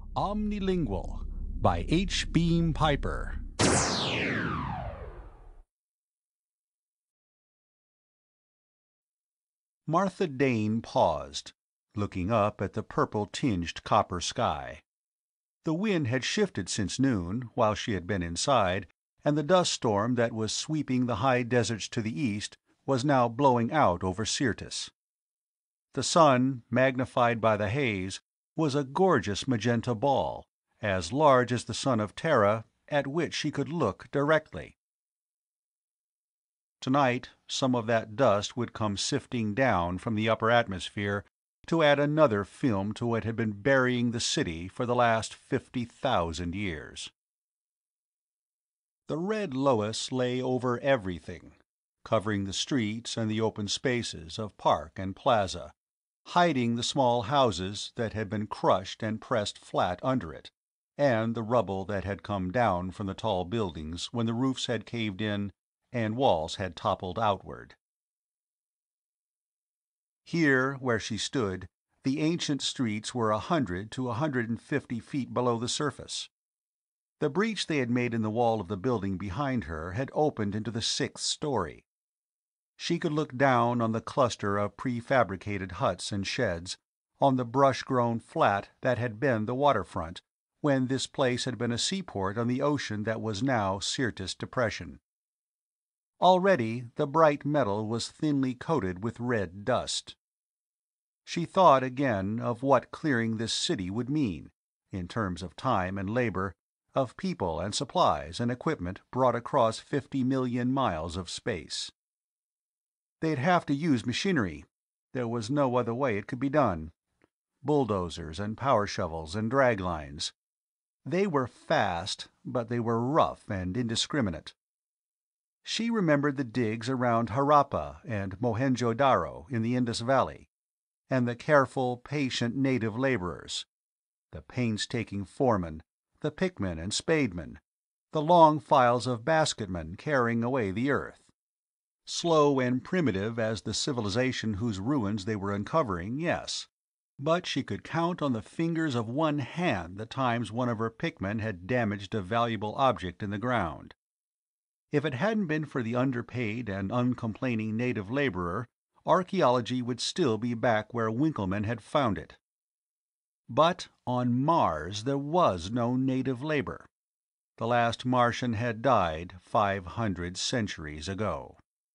Omnilingual by H. Beam Piper. Martha Dane paused, looking up at the purple-tinged copper sky. The wind had shifted since noon, while she had been inside, and the dust storm that was sweeping the high deserts to the east was now blowing out over Syrtis. The sun, magnified by the haze, was a gorgeous magenta ball, as large as the sun of Terra, at which she could look directly. Tonight some of that dust would come sifting down from the upper atmosphere to add another film to what had been burying the city for the last 50,000 years. The red loess lay over everything, covering the streets and the open spaces of park and plaza, hiding the small houses that had been crushed and pressed flat under it, and the rubble that had come down from the tall buildings when the roofs had caved in and walls had toppled outward. Here, where she stood, the ancient streets were 100 to 150 feet below the surface. The breach they had made in the wall of the building behind her had opened into the 6th story. She could look down on the cluster of prefabricated huts and sheds, on the brush-grown flat that had been the waterfront, when this place had been a seaport on the ocean that was now Syrtis Depression. Already the bright metal was thinly coated with red dust. She thought again of what clearing this city would mean, in terms of time and labor, of people and supplies and equipment brought across 50 million miles of space. They'd have to use machinery. There was no other way it could be done. Bulldozers and power shovels and drag lines. They were fast, but they were rough and indiscriminate. She remembered the digs around Harappa and Mohenjo-Daro in the Indus Valley, and the careful, patient native laborers, the painstaking foremen, the pickmen and spademen, the long files of basketmen carrying away the earth. Slow and primitive as the civilization whose ruins they were uncovering, yes, but she could count on the fingers of one hand the times one of her pickmen had damaged a valuable object in the ground. If it hadn't been for the underpaid and uncomplaining native laborer, archaeology would still be back where Winkleman had found it. But on Mars there was no native labor. The last Martian had died 500 centuries ago.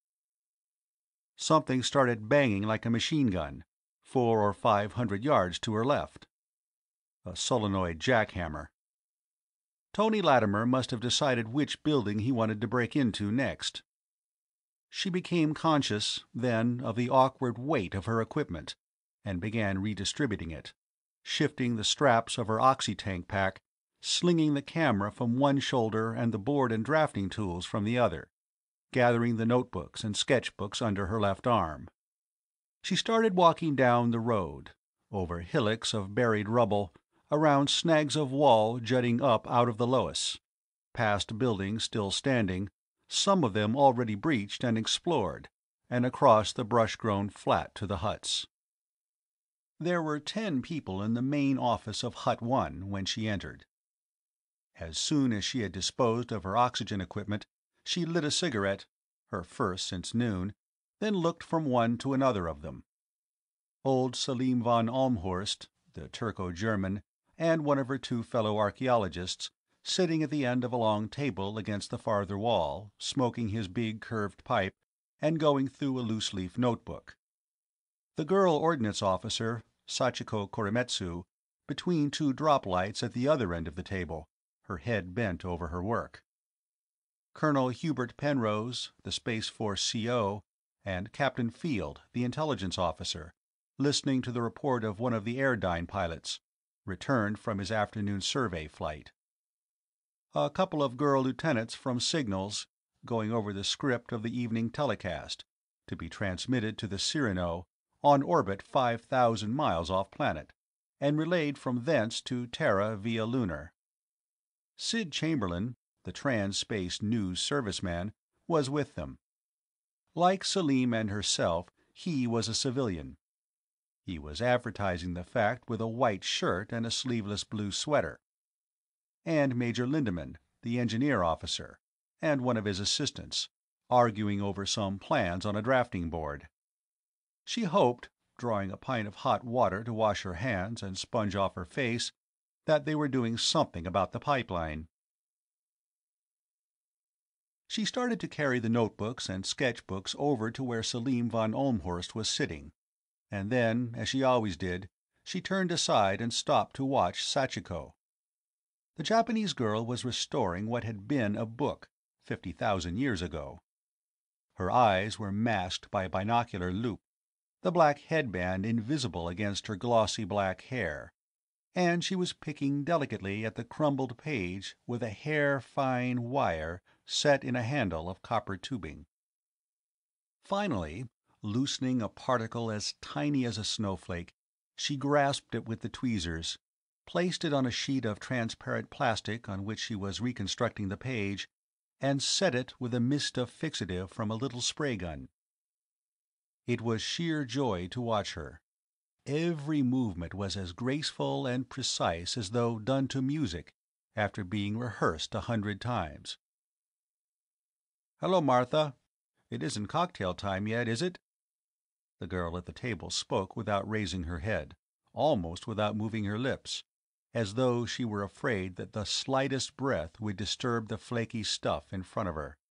Something started banging like a machine gun, 400 or 500 yards to her left. A solenoid jackhammer. Tony Latimer must have decided which building he wanted to break into next. She became conscious, then, of the awkward weight of her equipment, and began redistributing it, shifting the straps of her oxy-tank pack, slinging the camera from one shoulder and the board and drafting tools from the other, gathering the notebooks and sketchbooks under her left arm. She started walking down the road, over hillocks of buried rubble, around snags of wall jutting up out of the loess, past buildings still standing, some of them already breached and explored, and across the brush-grown flat to the huts. There were 10 people in the main office of Hut 1 when she entered. As soon as she had disposed of her oxygen equipment, she lit a cigarette, her first since noon, then looked from one to another of them. Old Selim von Almhorst, the Turco-German, and one of her 2 fellow archeologists, sitting at the end of a long table against the farther wall, smoking his big curved pipe and going through a loose-leaf notebook. The girl ordnance officer, Sachiko Koremitsu, between 2 drop lights at the other end of the table, her head bent over her work. Colonel Hubert Penrose, the Space Force CO, and Captain Field, the intelligence officer, listening to the report of one of the Airdyne pilots, returned from his afternoon survey flight. A couple of girl lieutenants from Signals, going over the script of the evening telecast, to be transmitted to the Cyrano, on orbit 5,000 miles off-planet, and relayed from thence to Terra via Lunar. Sid Chamberlain, the Trans-Space News serviceman, was with them. Like Selim and herself, he was a civilian. He was advertising the fact with a white shirt and a sleeveless blue sweater. And Major Lindemann, the engineer officer, and one of his assistants, arguing over some plans on a drafting board. She hoped, drawing a pint of hot water to wash her hands and sponge off her face, that they were doing something about the pipeline. She started to carry the notebooks and sketchbooks over to where Selim von Olmhorst was sitting, and then, as she always did, she turned aside and stopped to watch Sachiko. The Japanese girl was restoring what had been a book 50,000 years ago. Her eyes were masked by a binocular loupe, the black headband invisible against her glossy black hair, and she was picking delicately at the crumbled page with a hair-fine wire set in a handle of copper tubing. Finally, loosening a particle as tiny as a snowflake, she grasped it with the tweezers, placed it on a sheet of transparent plastic on which she was reconstructing the page, and set it with a mist of fixative from a little spray gun. It was sheer joy to watch her. Every movement was as graceful and precise as though done to music, after being rehearsed 100 times. "Hello, Martha. It isn't cocktail time yet, is it?" The girl at the table spoke without raising her head, almost without moving her lips, as though she were afraid that the slightest breath would disturb the flaky stuff in front of her.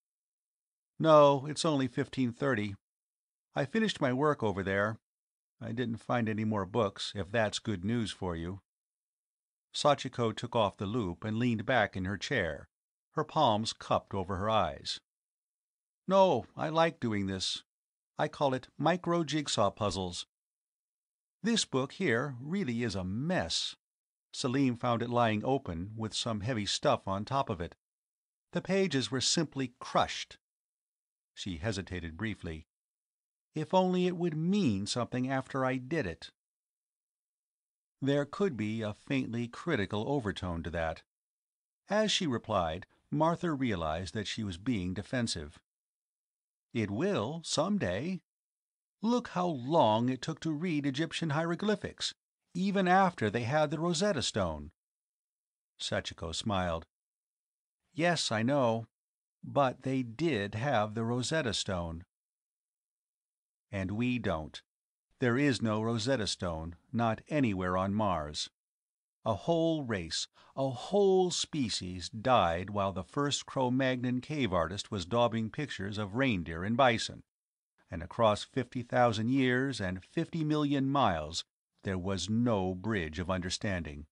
"No, it's only 15:30. I finished my work over there. I didn't find any more books, if that's good news for you." Sachiko took off the loupe and leaned back in her chair, her palms cupped over her eyes. "No, I like doing this. I call it micro-jigsaw puzzles. This book here really is a mess. Selim found it lying open, with some heavy stuff on top of it. The pages were simply crushed." She hesitated briefly. "If only it would mean something after I did it." There could be a faintly critical overtone to that. As she replied, Martha realized that she was being defensive. "It will, some day. Look how long it took to read Egyptian hieroglyphics, even after they had the Rosetta Stone." Sachiko smiled. "Yes, I know. But they did have the Rosetta Stone." "And we don't. There is no Rosetta Stone, not anywhere on Mars. A whole race, a whole species died while the first Cro-Magnon cave artist was daubing pictures of reindeer and bison, and across 50,000 years and 50 million miles there was no bridge of understanding."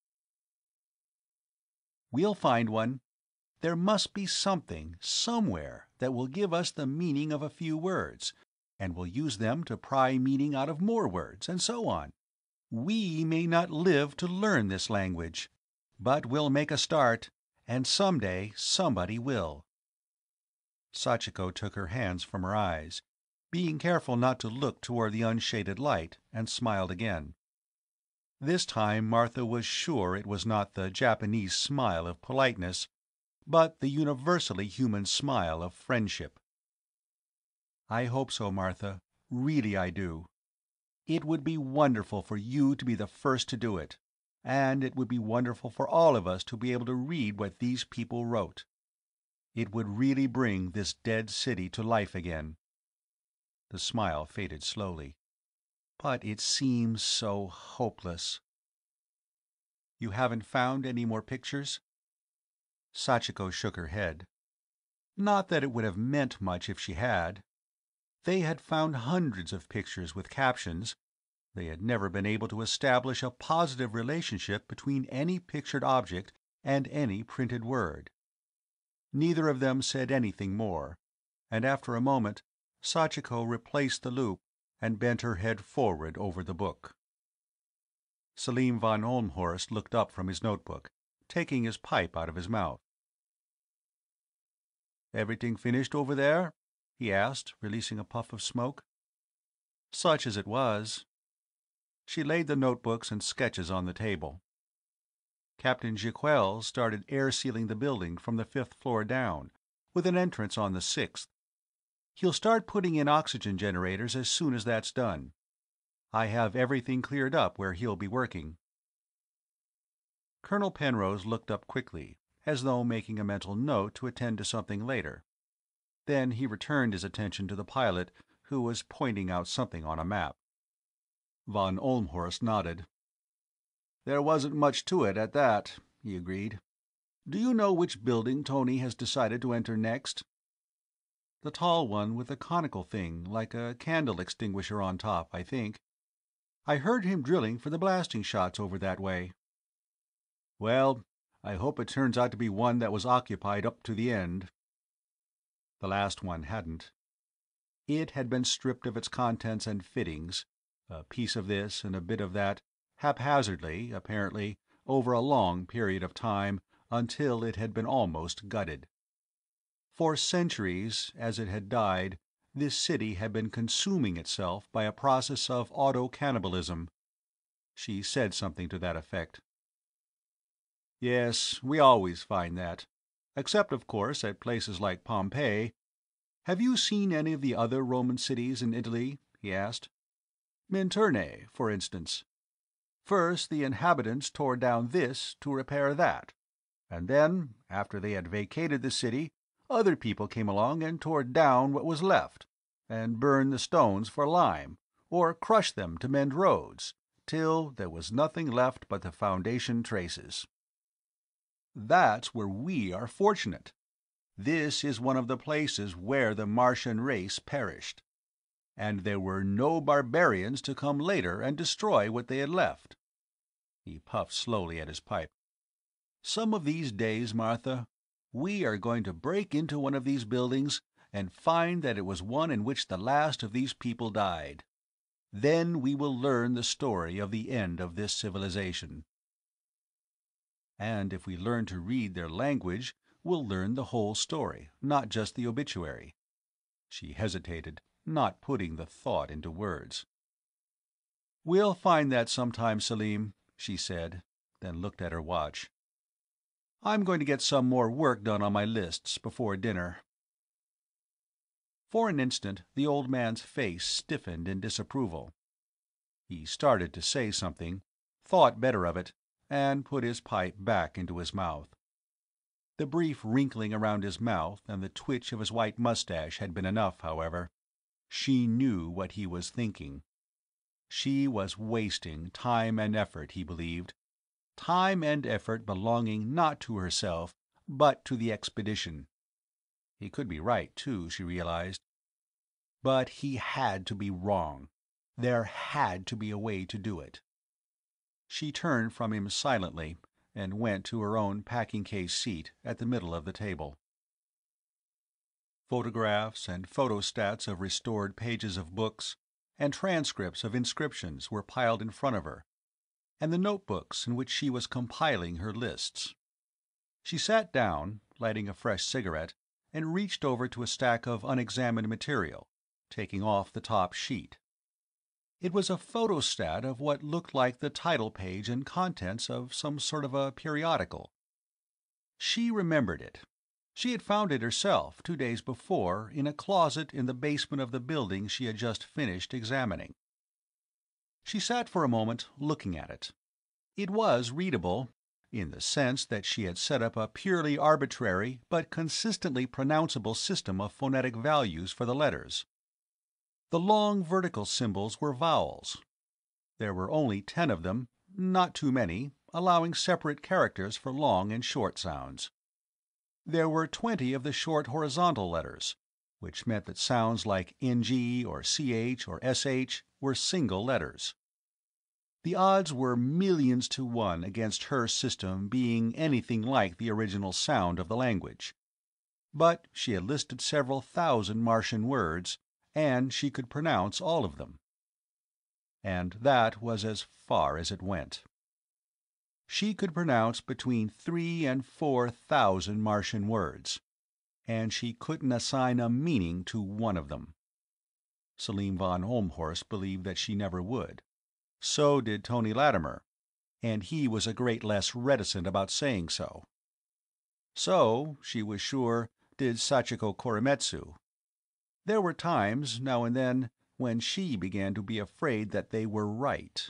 "We'll find one. There must be something, somewhere, that will give us the meaning of a few words, and we'll use them to pry meaning out of more words, and so on. We may not live to learn this language, but we'll make a start, and someday somebody will." Sachiko took her hands from her eyes, being careful not to look toward the unshaded light, and smiled again. This time Martha was sure it was not the Japanese smile of politeness, but the universally human smile of friendship. "I hope so, Martha. Really I do. It would be wonderful for you to be the first to do it, and it would be wonderful for all of us to be able to read what these people wrote. It would really bring this dead city to life again." The smile faded slowly. "But it seems so hopeless." "You haven't found any more pictures?" Sachiko shook her head. Not that it would have meant much if she had. They had found hundreds of pictures with captions. They had never been able to establish a positive relationship between any pictured object and any printed word. Neither of them said anything more, and after a moment Sachiko replaced the loupe and bent her head forward over the book. Selim von Olmhorst looked up from his notebook, taking his pipe out of his mouth. "Everything finished over there?" he asked, releasing a puff of smoke. "Such as it was." She laid the notebooks and sketches on the table. "Captain Jiquel started air-sealing the building from the 5th floor down, with an entrance on the 6th. He'll start putting in oxygen generators as soon as that's done. I have everything cleared up where he'll be working." Colonel Penrose looked up quickly, as though making a mental note to attend to something later. Then he returned his attention to the pilot, who was pointing out something on a map. Von Olmhorst nodded. "There wasn't much to it at that," he agreed. "Do you know which building Tony has decided to enter next?" "The tall one with the conical thing, like a candle extinguisher on top, I think. I heard him drilling for the blasting shots over that way." "Well, I hope it turns out to be one that was occupied up to the end." The last one hadn't. It had been stripped of its contents and fittings, a piece of this and a bit of that, haphazardly, apparently, over a long period of time, until it had been almost gutted. For centuries, as it had died, this city had been consuming itself by a process of auto-cannibalism. She said something to that effect. "Yes, we always find that. Except, of course, at places like Pompeii. Have you seen any of the other Roman cities in Italy?" he asked. "Minturnae, for instance. First the inhabitants tore down this to repair that, and then, after they had vacated the city, other people came along and tore down what was left, and burned the stones for lime, or crushed them to mend roads, till there was nothing left but the foundation traces. That's where we are fortunate. This is one of the places where the Martian race perished, and there were no barbarians to come later and destroy what they had left." He puffed slowly at his pipe. "Some of these days, Martha, we are going to break into one of these buildings and find that it was one in which the last of these people died. Then we will learn the story of the end of this civilization. And if we learn to read their language, we'll learn the whole story, not just the obituary." She hesitated, not putting the thought into words. "We'll find that sometime, Selim," she said, then looked at her watch. "I'm going to get some more work done on my lists before dinner." For an instant the old man's face stiffened in disapproval. He started to say something, thought better of it, and put his pipe back into his mouth. The brief wrinkling around his mouth and the twitch of his white mustache had been enough, however. She knew what he was thinking. She was wasting time and effort, he believed. Time and effort belonging not to herself, but to the expedition. He could be right, too, she realized. But he had to be wrong. There had to be a way to do it. She turned from him silently and went to her own packing-case seat at the middle of the table. Photographs and photostats of restored pages of books and transcripts of inscriptions were piled in front of her, and the notebooks in which she was compiling her lists. She sat down, lighting a fresh cigarette, and reached over to a stack of unexamined material, taking off the top sheet. It was a photostat of what looked like the title page and contents of some sort of a periodical. She remembered it. She had found it herself 2 days before in a closet in the basement of the building she had just finished examining. She sat for a moment looking at it. It was readable, in the sense that she had set up a purely arbitrary but consistently pronounceable system of phonetic values for the letters. The long vertical symbols were vowels. There were only 10 of them, not too many, allowing separate characters for long and short sounds. There were 20 of the short horizontal letters, which meant that sounds like NG or CH or SH were single letters. The odds were millions to 1 against her system being anything like the original sound of the language. But she had listed several thousand Martian words, and she could pronounce all of them. And that was as far as it went. She could pronounce between 3,000 and 4,000 Martian words, and she couldn't assign a meaning to one of them. Selim von Olmhorst believed that she never would. So did Tony Latimer, and he was a great less reticent about saying so. So, she was sure, did Sachiko Koremitsu. There were times, now and then, when she began to be afraid that they were right.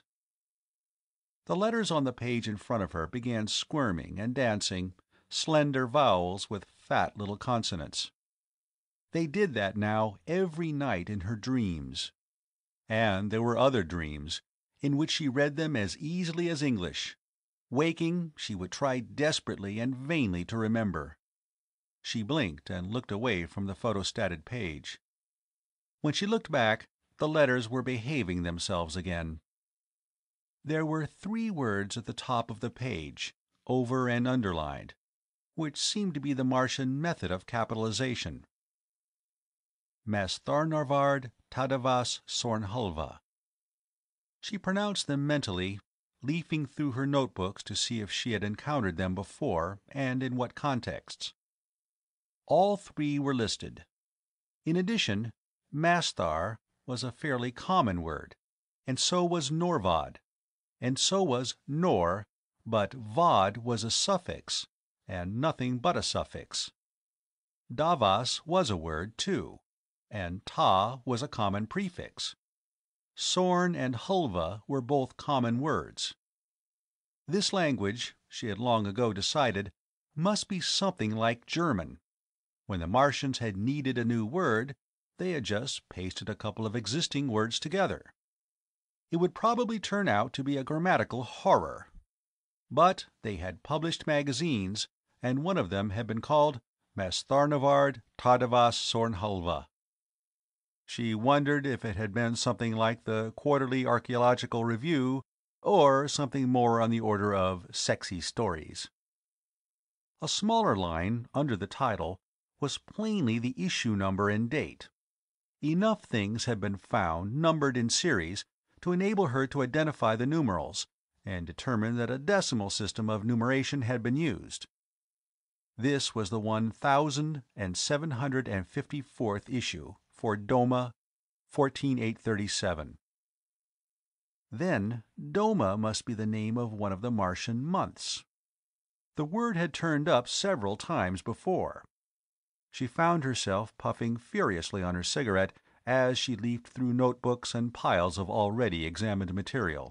The letters on the page in front of her began squirming and dancing, slender vowels with fat little consonants. They did that now every night in her dreams. And there were other dreams, in which she read them as easily as English. Waking, she would try desperately and vainly to remember. She blinked and looked away from the photostated page. When she looked back, the letters were behaving themselves again. There were 3 words at the top of the page, over and underlined, which seemed to be the Martian method of capitalization. Mastharnarvard Tadavas Sornhulva. She pronounced them mentally, leafing through her notebooks to see if she had encountered them before and in what contexts. All 3 were listed. In addition, Masthar was a fairly common word, and so was Norvad, and so was Nor, but Vad was a suffix, and nothing but a suffix. Davas was a word, too, and Ta was a common prefix. Sorn and Hulva were both common words. This language, she had long ago decided, must be something like German. When the Martians had needed a new word, they had just pasted a couple of existing words together. It would probably turn out to be a grammatical horror. But they had published magazines, and one of them had been called Mastharnavard Tadavas Sornhulva. She wondered if it had been something like the Quarterly Archaeological Review, or something more on the order of Sexy Stories. A smaller line, under the title, was plainly the issue number and date. Enough things had been found, numbered in series, to enable her to identify the numerals, and determine that a decimal system of numeration had been used. This was the 1754th issue, for Doma, 14837. Then Doma must be the name of one of the Martian months. The word had turned up several times before. She found herself puffing furiously on her cigarette as she leafed through notebooks and piles of already examined material.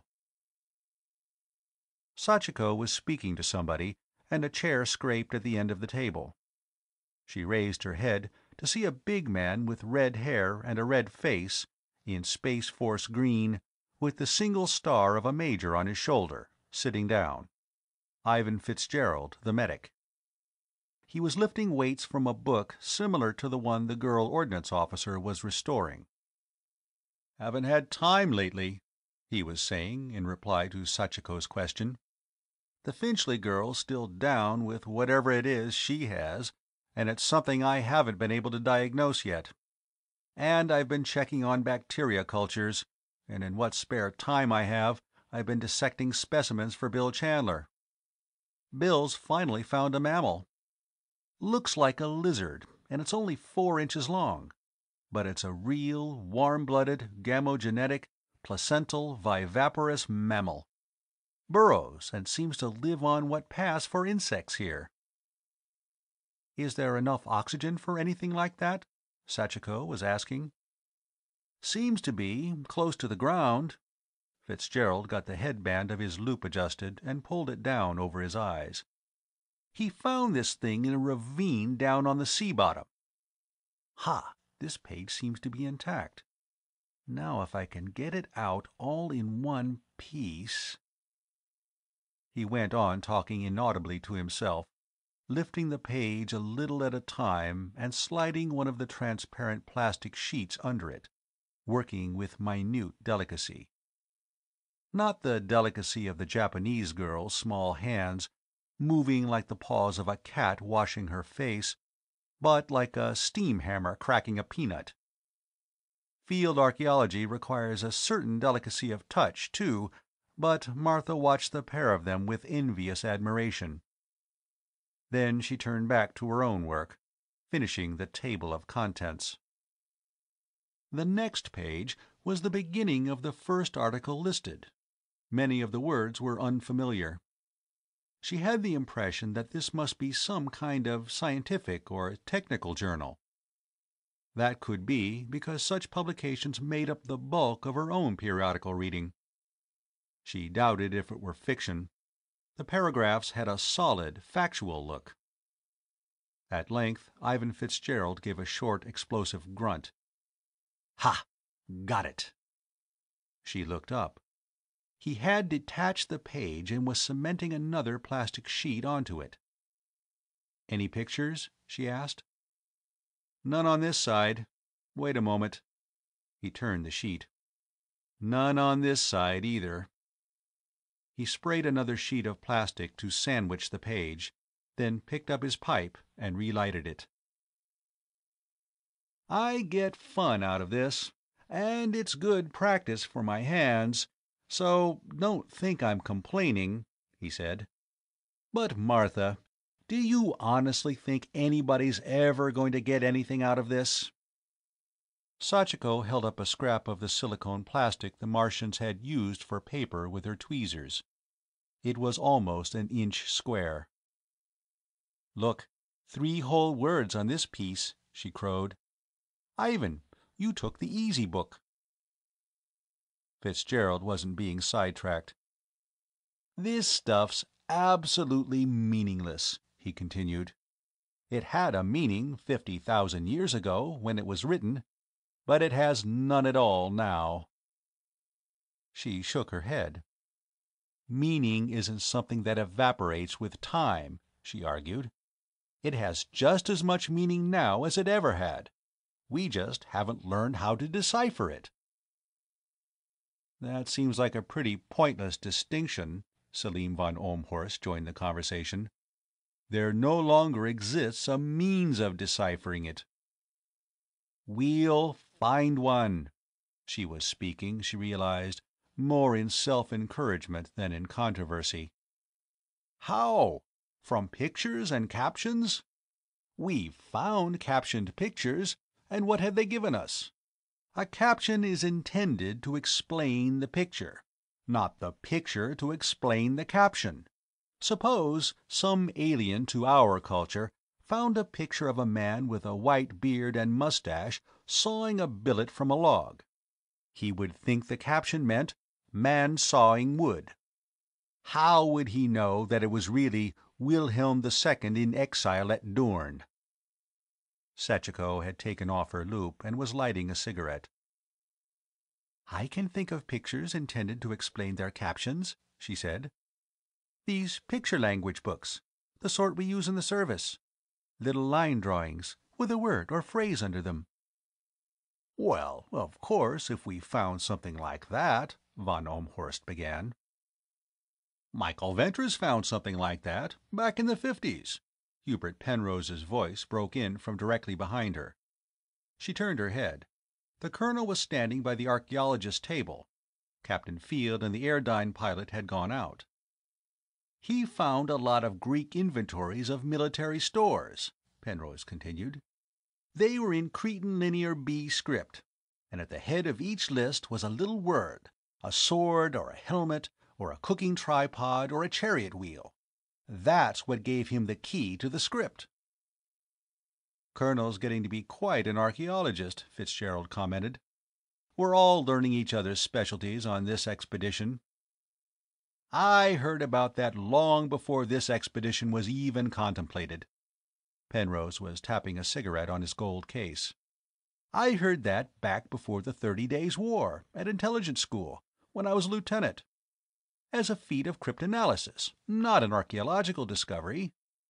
Sachiko was speaking to somebody, and a chair scraped at the end of the table. She raised her head to see a big man with red hair and a red face, in Space Force green, with the single star of a major on his shoulder, sitting down. Ivan Fitzgerald, the medic. He was lifting weights from a book similar to the one the girl ordnance officer was restoring. "Haven't had time lately," he was saying in reply to Sachiko's question. "The Finchley girl's still down with whatever it is she has, and it's something I haven't been able to diagnose yet. And I've been checking on bacteria cultures, and in what spare time I have, I've been dissecting specimens for Bill Chandler. Bill's finally found a mammal. Looks like a lizard, and it's only 4 inches long, but it's a real, warm-blooded, gamogenetic, placental, viviparous mammal. Burrows and seems to live on what pass for insects here." "Is there enough oxygen for anything like that?" Sachiko was asking. "Seems to be, close to the ground." Fitzgerald got the headband of his loupe adjusted and pulled it down over his eyes. "He found this thing in a ravine down on the sea bottom. Ha! This page seems to be intact. Now if I can get it out all in one piece—" He went on talking inaudibly to himself, lifting the page a little at a time and sliding one of the transparent plastic sheets under it, working with minute delicacy. Not the delicacy of the Japanese girl's small hands, moving like the paws of a cat washing her face, but like a steam hammer cracking a peanut. Field archaeology requires a certain delicacy of touch, too, but Martha watched the pair of them with envious admiration. Then she turned back to her own work, finishing the table of contents. The next page was the beginning of the first article listed. Many of the words were unfamiliar. She had the impression that this must be some kind of scientific or technical journal. That could be because such publications made up the bulk of her own periodical reading. She doubted if it were fiction. The paragraphs had a solid, factual look. At length, Ivan Fitzgerald gave a short, explosive grunt. "Ha! Got it." She looked up. He had detached the page and was cementing another plastic sheet onto it. "Any pictures?" she asked. "None on this side. Wait a moment." He turned the sheet. "None on this side either." He sprayed another sheet of plastic to sandwich the page, then picked up his pipe and relighted it. "I get fun out of this, and it's good practice for my hands, so don't think I'm complaining," he said. "But, Martha, do you honestly think anybody's ever going to get anything out of this?" Sachiko held up a scrap of the silicone plastic the Martians had used for paper with her tweezers. It was almost an inch square. "Look, 3 whole words on this piece," she crowed. "Ivan, you took the easy book." Fitzgerald wasn't being sidetracked. "This stuff's absolutely meaningless," he continued. "It had a meaning 50,000 years ago when it was written, but it has none at all now." She shook her head. "Meaning isn't something that evaporates with time," she argued. "It has just as much meaning now as it ever had. We just haven't learned how to decipher it." "That seems like a pretty pointless distinction." Selim von Ohmhorst joined the conversation. "There no longer exists a means of deciphering it." "We'll find one." She was speaking, she realized, more in self-encouragement than in controversy. "How? From pictures and captions? We've found captioned pictures, and what have they given us? A caption is intended to explain the picture, not the picture to explain the caption. Suppose some alien to our culture found a picture of a man with a white beard and mustache sawing a billet from a log. He would think the caption meant man sawing wood. How would he know that it was really Wilhelm II in exile at Durn?" Sachiko had taken off her loupe and was lighting a cigarette. "I can think of pictures intended to explain their captions," she said. "These picture language books, the sort we use in the service. Little line drawings, with a word or phrase under them." "Well, of course, if we found something like that," von Ohmhorst began. "Michael Ventris found something like that, back in the 50s. Hubert Penrose's voice broke in from directly behind her. She turned her head. The colonel was standing by the archeologist's table. Captain Field and the Airdyne pilot had gone out. "He found a lot of Greek inventories of military stores," Penrose continued. "They were in Cretan Linear B script, and at the head of each list was a little word, a sword or a helmet or a cooking tripod or a chariot wheel. That's what gave him the key to the script." "Colonel's getting to be quite an archaeologist," Fitzgerald commented. "We're all learning each other's specialties on this expedition." "I heard about that long before this expedition was even contemplated." Penrose was tapping a cigarette on his gold case. "I heard that back before the 30 Days' War, at intelligence school, when I was a lieutenant. As a feat of cryptanalysis, not an archaeological discovery."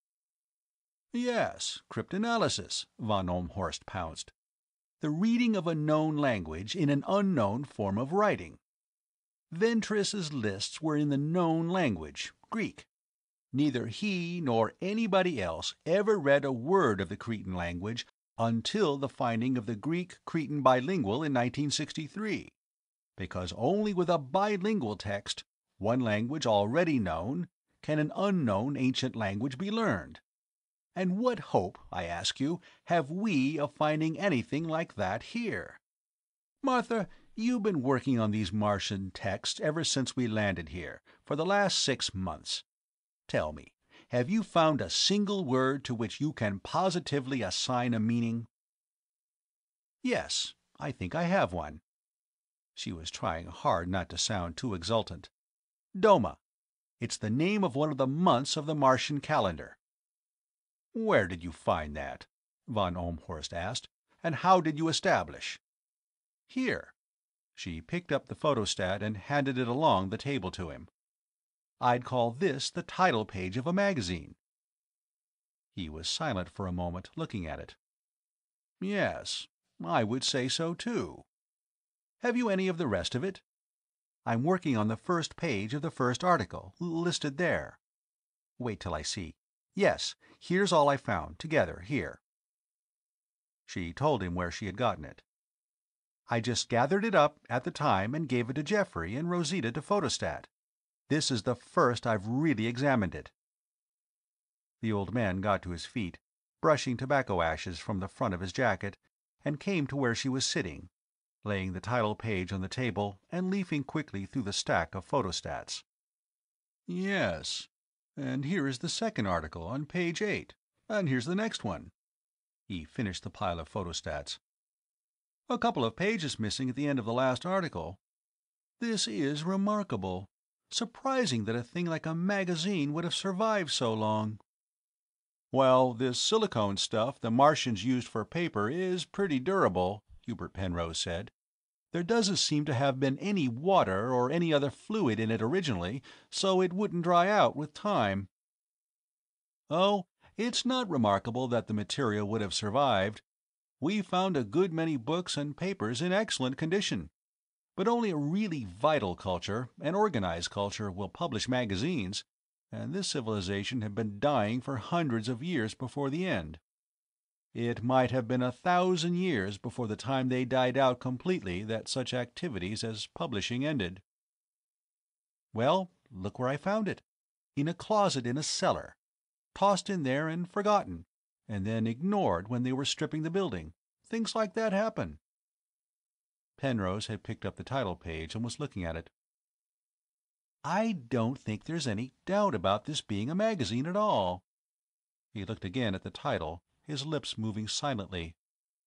"Yes, cryptanalysis," von Ohmhorst pounced. "The reading of a known language in an unknown form of writing. Ventris's lists were in the known language, Greek. Neither he nor anybody else ever read a word of the Cretan language until the finding of the Greek-Cretan bilingual in 1963, because only with a bilingual text, one language already known, can an unknown ancient language be learned. And what hope, I ask you, have we of finding anything like that here? Martha, you've been working on these Martian texts ever since we landed here, for the last 6 months. Tell me, have you found a single word to which you can positively assign a meaning?" Yes, I think I have one." She was trying hard not to sound too exultant. "Doma. It's the name of one of the months of the Martian calendar." "Where did you find that?" von Ohlmhorst asked. "And how did you establish?" "Here." She picked up the photostat and handed it along the table to him. "I'd call this the title page of a magazine." He was silent for a moment, looking at it. "Yes, I would say so, too. Have you any of the rest of it?" "I'm working on the first page of the first article, listed there." "Wait till I see. Yes, here's all I found, together, here." She told him where she had gotten it. "I just gathered it up at the time and gave it to Geoffrey and Rosita to photostat. This is the first I've really examined it." The old man got to his feet, brushing tobacco ashes from the front of his jacket, and came to where she was sitting, laying the title page on the table and leafing quickly through the stack of photostats. "Yes, and here is the second article on page 8, and here's the next one." He finished the pile of photostats. "A couple of pages missing at the end of the last article. This is remarkable. Surprising that a thing like a magazine would have survived so long." "Well, this silicone stuff the Martians used for paper is pretty durable," Hubert Penrose said. "There doesn't seem to have been any water or any other fluid in it originally, so it wouldn't dry out with time." "Oh, it's not remarkable that the material would have survived. We found a good many books and papers in excellent condition. But only a really vital culture, an organized culture, will publish magazines, and this civilization had been dying for hundreds of years before the end. It might have been 1,000 years before the time they died out completely that such activities as publishing ended." "Well, look where I found it. In a closet in a cellar. Tossed in there and forgotten, and then ignored when they were stripping the building. Things like that happen." Penrose had picked up the title page and was looking at it. "I don't think there's any doubt about this being a magazine at all." He looked again at the title, his lips moving silently.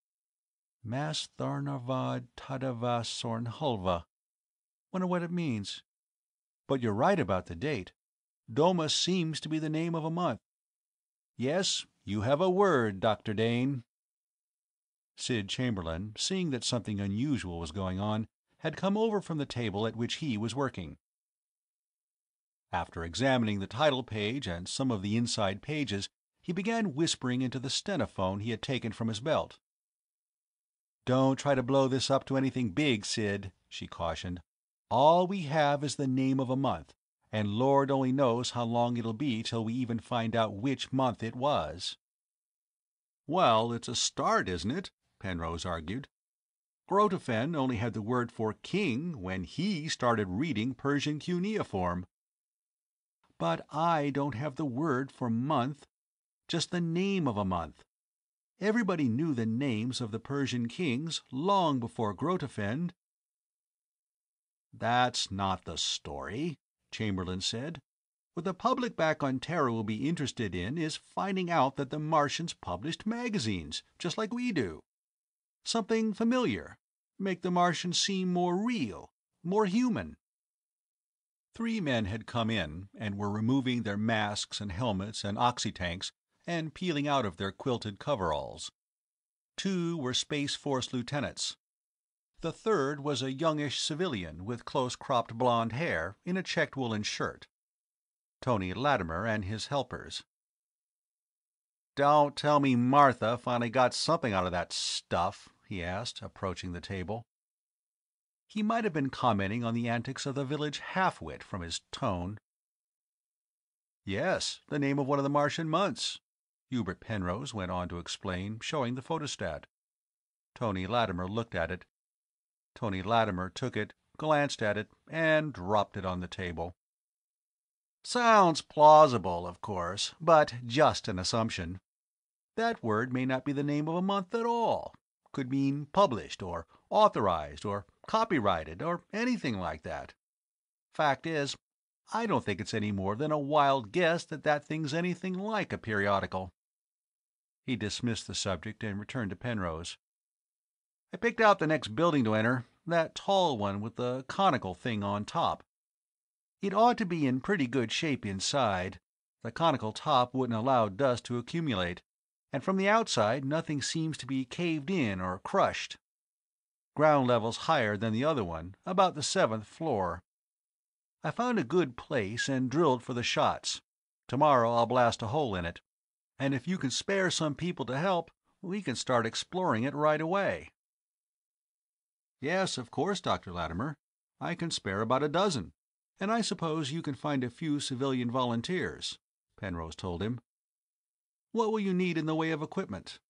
"Mas Tharnarvad Tadava Sornhulva. Wonder what it means. But you're right about the date. Doma seems to be the name of a month. Yes, you have a word, Dr. Dane." Sid Chamberlain, seeing that something unusual was going on, had come over from the table at which he was working. After examining the title page and some of the inside pages, he began whispering into the stenophone he had taken from his belt. "Don't try to blow this up to anything big, Sid," she cautioned. "All we have is the name of a month, and Lord only knows how long it'll be till we even find out which month it was." "Well, it's a start, isn't it?" Penrose argued. "Grotefend only had the word for king when he started reading Persian cuneiform." "But I don't have the word for month, just the name of a month. Everybody knew the names of the Persian kings long before Grotefend." "That's not the story," Chamberlain said. "What the public back on Terra will be interested in is finding out that the Martians published magazines, just like we do. Something familiar. Make the Martians seem more real, more human." 3 men had come in and were removing their masks and helmets and oxytanks and peeling out of their quilted coveralls. 2 were Space Force lieutenants. The third was a youngish civilian with close-cropped blonde hair in a checked woolen shirt. Tony Latimer and his helpers. "Don't tell me Martha finally got something out of that stuff?" he asked, approaching the table. He might have been commenting on the antics of the village half-wit from his tone. "Yes, the name of one of the Martian months," Hubert Penrose went on to explain, showing the photostat. Tony Latimer looked at it. Tony Latimer took it, glanced at it, and dropped it on the table. "Sounds plausible, of course, but just an assumption. That word may not be the name of a month at all. Could mean published, or authorized, or copyrighted, or anything like that. Fact is, I don't think it's any more than a wild guess that that thing's anything like a periodical." He dismissed the subject and returned to Penrose. I picked out the next building to enter, that tall one with the conical thing on top. It ought to be in pretty good shape inside. The conical top wouldn't allow dust to accumulate, and from the outside nothing seems to be caved in or crushed. Ground level's higher than the other one, about the 7th floor. I found a good place and drilled for the shots. Tomorrow I'll blast a hole in it, and if you can spare some people to help, we can start exploring it right away." "Yes, of course, Dr. Latimer. I can spare about a dozen, and I suppose you can find a few civilian volunteers," Penrose told him. "What will you need in the way of equipment?"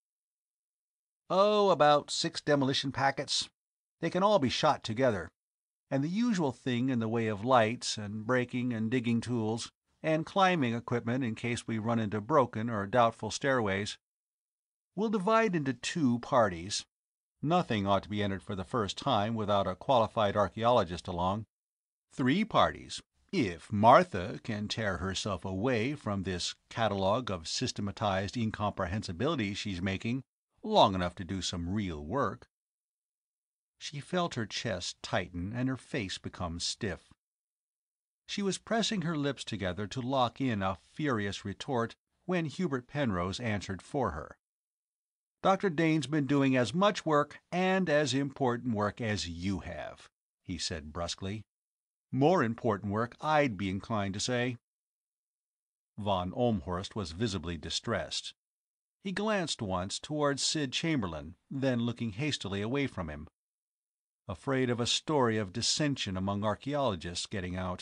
"Oh, about 6 demolition packets. They can all be shot together, and the usual thing in the way of lights and breaking and digging tools, and climbing equipment in case we run into broken or doubtful stairways. We'll divide into 2 parties. Nothing ought to be entered for the first time without a qualified archaeologist along. 3 parties, if Martha can tear herself away from this catalogue of systematized incomprehensibilities she's making long enough to do some real work." She felt her chest tighten and her face become stiff. She was pressing her lips together to lock in a furious retort when Hubert Penrose answered for her. "Dr. Dane's been doing as much work, and as important work, as you have," he said brusquely. "More important work, I'd be inclined to say." Von Olmhorst was visibly distressed. He glanced once towards Sid Chamberlain, then looking hastily away from him. Afraid of a story of dissension among archaeologists getting out.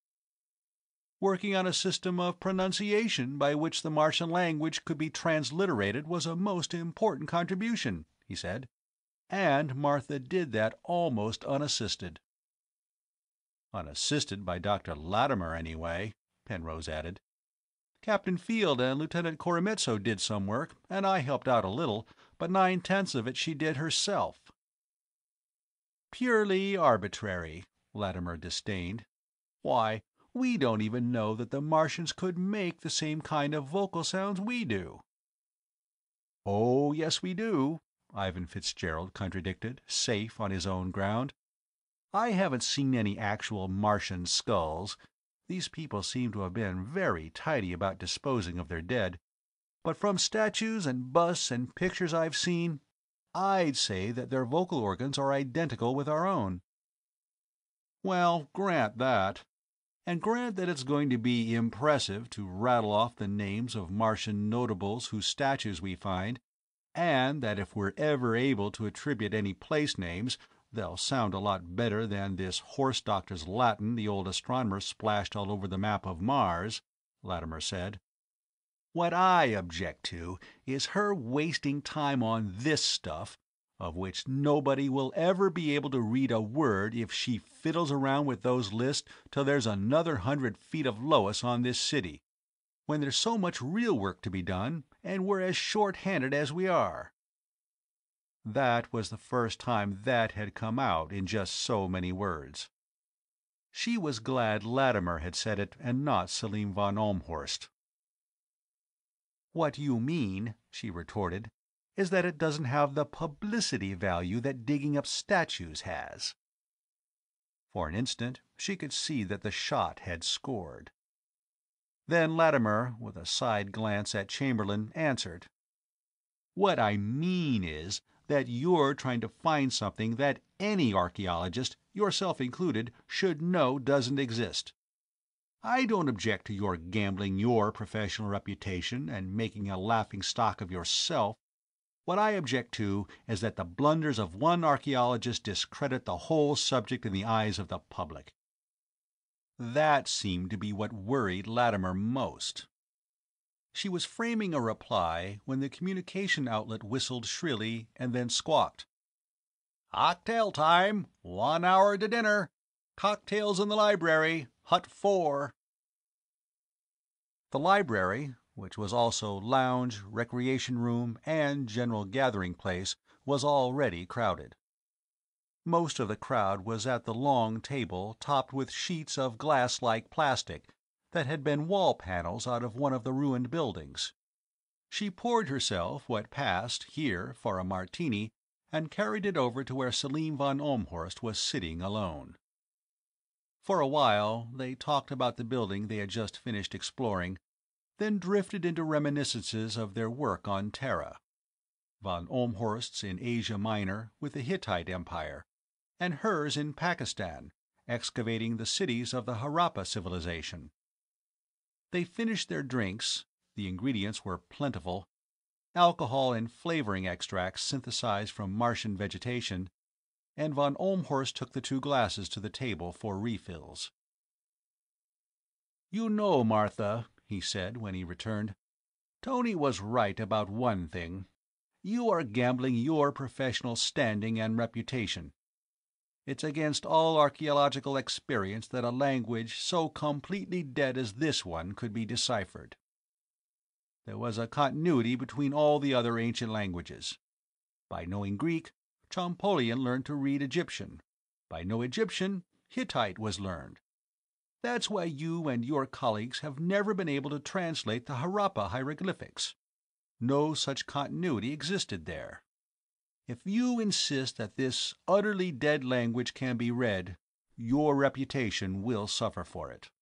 "Working on a system of pronunciation by which the Martian language could be transliterated was a most important contribution," he said. "And Martha did that almost unassisted." "Unassisted by Dr. Latimer, anyway," Penrose added. "Captain Field and Lieutenant Koremitso did some work, and I helped out a little, but 9/10 of it she did herself." "Purely arbitrary," Latimer disdained. "Why, we don't even know that the Martians could make the same kind of vocal sounds we do." "Oh, yes we do," Ivan Fitzgerald contradicted, safe on his own ground. "I haven't seen any actual Martian skulls. These people seem to have been very tidy about disposing of their dead. But from statues and busts and pictures I've seen, I'd say that their vocal organs are identical with our own." "Well, grant that. And grant that it's going to be impressive to rattle off the names of Martian notables whose statues we find, and that if we're ever able to attribute any place names, they'll sound a lot better than this horse doctor's Latin the old astronomer splashed all over the map of Mars," Latimer said. "What I object to is her wasting time on this stuff, of which nobody will ever be able to read a word if she fiddles around with those lists till there's another 100 feet of loess on this city, when there's so much real work to be done, and we're as short-handed as we are." That was the first time that had come out in just so many words. She was glad Latimer had said it and not Selim von Olmhorst. "What you mean," she retorted, "is that it doesn't have the publicity value that digging up statues has." For an instant she could see that the shot had scored. Then Latimer, with a side glance at Chamberlain, answered, "What I mean is that you're trying to find something that any archaeologist, yourself included, should know doesn't exist. I don't object to your gambling your professional reputation and making a laughing-stock of yourself. What I object to is that the blunders of one archaeologist discredit the whole subject in the eyes of the public." That seemed to be what worried Latimer most. She was framing a reply when the communication outlet whistled shrilly and then squawked. "Cocktail time! 1 hour to dinner! Cocktails in the library, Hut 4. The library, which was also lounge, recreation room, and general gathering place, was already crowded. Most of the crowd was at the long table topped with sheets of glass-like plastic that had been wall panels out of one of the ruined buildings. She poured herself what passed, here, for a martini, and carried it over to where Selim von Olmhorst was sitting alone. For a while they talked about the building they had just finished exploring, then drifted into reminiscences of their work on Terra. Von Olmhorst's in Asia Minor with the Hittite Empire, and hers in Pakistan, excavating the cities of the Harappa civilization. They finished their drinks. The ingredients were plentiful: alcohol and flavoring extracts synthesized from Martian vegetation, and von Olmhorst took the 2 glasses to the table for refills. "You know, Martha," he said when he returned, "Tony was right about one thing. You are gambling your professional standing and reputation. It's against all archaeological experience that a language so completely dead as this one could be deciphered. There was a continuity between all the other ancient languages. By knowing Greek, Champollion learned to read Egyptian. By knowing Egyptian, Hittite was learned. That's why you and your colleagues have never been able to translate the Harappa hieroglyphics. No such continuity existed there. If you insist that this utterly dead language can be read, your reputation will suffer for it."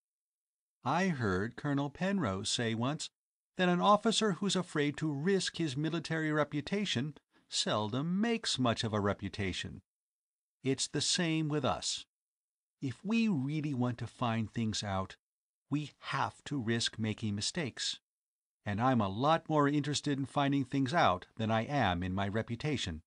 "I heard Colonel Penrose say once that an officer who's afraid to risk his military reputation seldom makes much of a reputation. It's the same with us. If we really want to find things out, we have to risk making mistakes. And I'm a lot more interested in finding things out than I am in my reputation."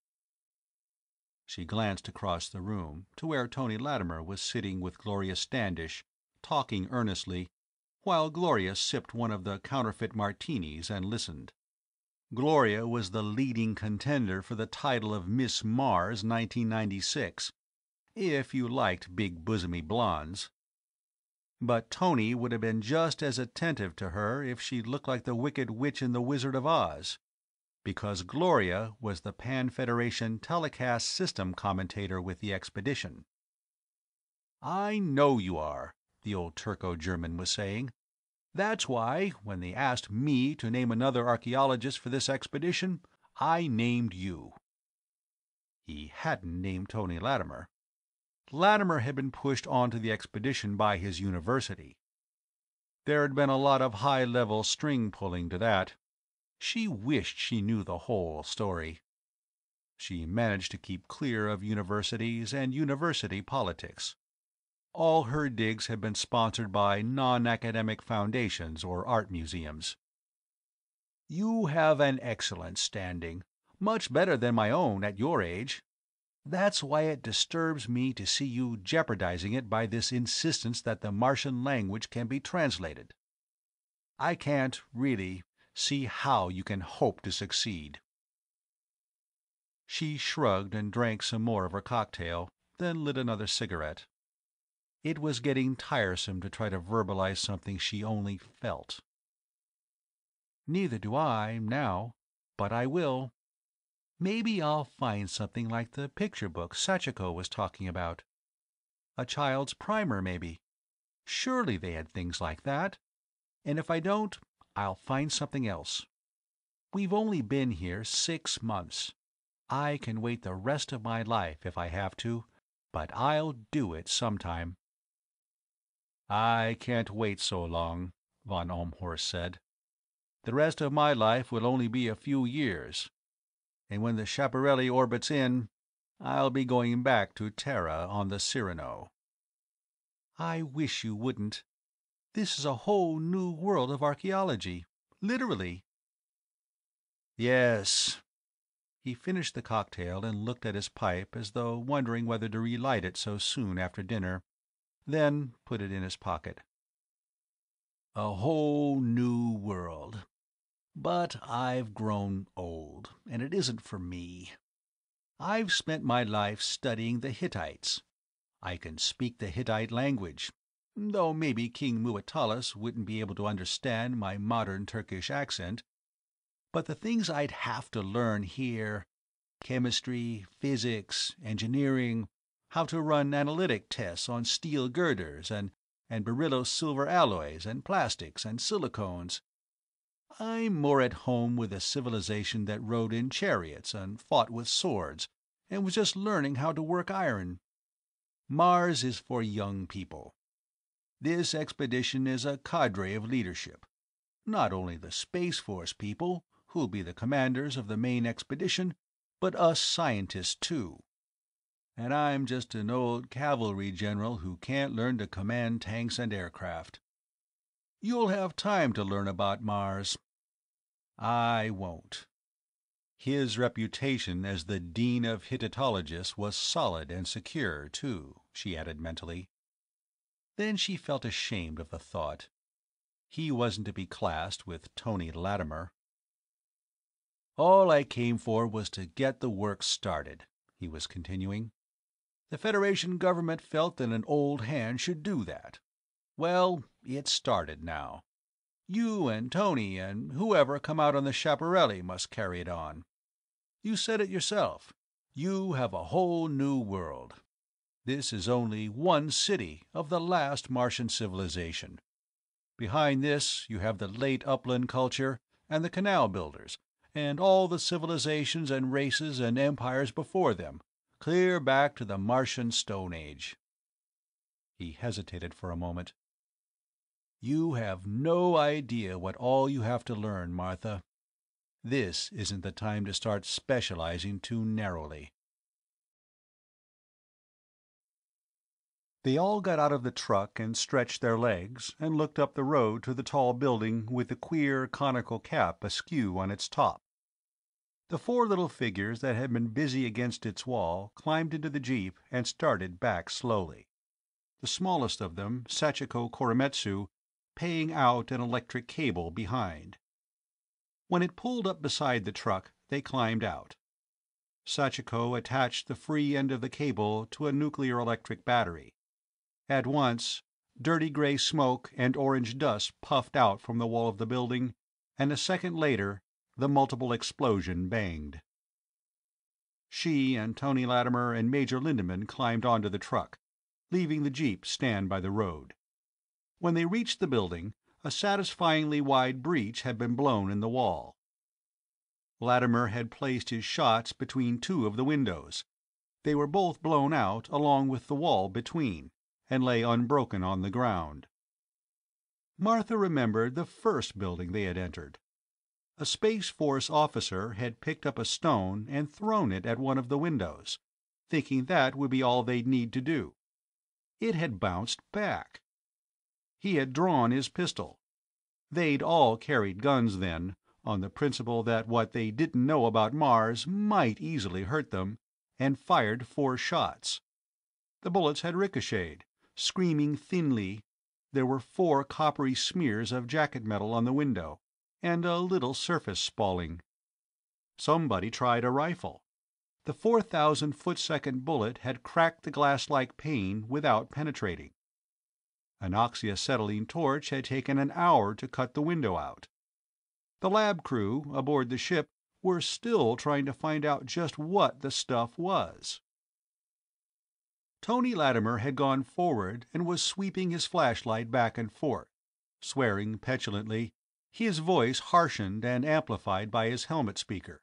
She glanced across the room to where Tony Latimer was sitting with Gloria Standish, talking earnestly, while Gloria sipped one of the counterfeit martinis and listened. Gloria was the leading contender for the title of Miss Mars 1996, if you liked big-bosomy blondes. But Tony would have been just as attentive to her if she looked like the Wicked Witch in The Wizard of Oz, because Gloria was the Pan-Federation telecast system commentator with the expedition. "I know you are," the old Turco-German was saying. "That's why, when they asked me to name another archaeologist for this expedition, I named you." He hadn't named Tony Latimer. Latimer had been pushed onto the expedition by his university. There had been a lot of high-level string-pulling to that. She wished she knew the whole story. She managed to keep clear of universities and university politics. All her digs had been sponsored by non-academic foundations or art museums. "You have an excellent standing, much better than my own at your age. That's why it disturbs me to see you jeopardizing it by this insistence that the Martian language can be translated. I can't, really, see how you can hope to succeed." She shrugged and drank some more of her cocktail, then lit another cigarette. It was getting tiresome to try to verbalize something she only felt. "Neither do I, now, but I will. Maybe I'll find something like the picture book Sachiko was talking about. A child's primer, maybe. Surely they had things like that. And if I don't, I'll find something else. We've only been here 6 months. I can wait the rest of my life if I have to, but I'll do it sometime." "I can't wait so long," von Olmhorst said. "The rest of my life will only be a few years. And when the Schiaparelli orbits in, I'll be going back to Terra on the Cyrano." "I wish you wouldn't. This is a whole new world of archaeology, literally." "Yes." He finished the cocktail and looked at his pipe as though wondering whether to relight it so soon after dinner, then put it in his pocket. "A whole new world. But I've grown old, and it isn't for me. I've spent my life studying the Hittites. I can speak the Hittite language, though maybe King Muwatallis wouldn't be able to understand my modern Turkish accent. But the things I'd have to learn here, chemistry, physics, engineering, how to run analytic tests on steel girders and beryllo silver alloys and plastics and silicones, I'm more at home with a civilization that rode in chariots and fought with swords, and was just learning how to work iron. Mars is for young people. This expedition is a cadre of leadership. Not only the Space Force people, who'll be the commanders of the main expedition, but us scientists too. And I'm just an old cavalry general who can't learn to command tanks and aircraft. You'll have time to learn about Mars. I won't." His reputation as the Dean of Hittitologists was solid and secure, too, she added mentally. Then she felt ashamed of the thought. He wasn't to be classed with Tony Latimer. "All I came for was to get the work started," he was continuing. "The Federation government felt that an old hand should do that. Well, it's started now. You and Tony and whoever come out on the Schiaparelli must carry it on. You said it yourself. You have a whole new world. This is only one city of the last Martian civilization. Behind this you have the late upland culture and the canal builders, and all the civilizations and races and empires before them, clear back to the Martian Stone Age." He hesitated for a moment. "You have no idea what all you have to learn, Martha. This isn't the time to start specializing too narrowly." They all got out of the truck and stretched their legs, and looked up the road to the tall building with the queer conical cap askew on its top. The four little figures that had been busy against its wall climbed into the jeep and started back slowly. The smallest of them, Sachiko Koremitsu, paying out an electric cable behind. When it pulled up beside the truck, they climbed out. Sachiko attached the free end of the cable to a nuclear-electric battery. At once, dirty gray smoke and orange dust puffed out from the wall of the building, and a second later the multiple explosion banged. She and Tony Latimer and Major Lindemann climbed onto the truck, leaving the jeep stand by the road. When they reached the building, a satisfyingly wide breach had been blown in the wall. Latimer had placed his shots between two of the windows. They were both blown out along with the wall between, and lay unbroken on the ground. Martha remembered the first building they had entered. A Space Force officer had picked up a stone and thrown it at one of the windows, thinking that would be all they'd need to do. It had bounced back. He had drawn his pistol. They'd all carried guns then, on the principle that what they didn't know about Mars might easily hurt them, and fired 4 shots. The bullets had ricocheted, screaming thinly. There were 4 coppery smears of jacket metal on the window, and a little surface spalling. Somebody tried a rifle. The 4,000-foot-second bullet had cracked the glass-like pane without penetrating. An oxyacetylene torch had taken an hour to cut the window out. The lab crew aboard the ship were still trying to find out just what the stuff was. Tony Latimer had gone forward and was sweeping his flashlight back and forth, swearing petulantly, his voice harshened and amplified by his helmet speaker.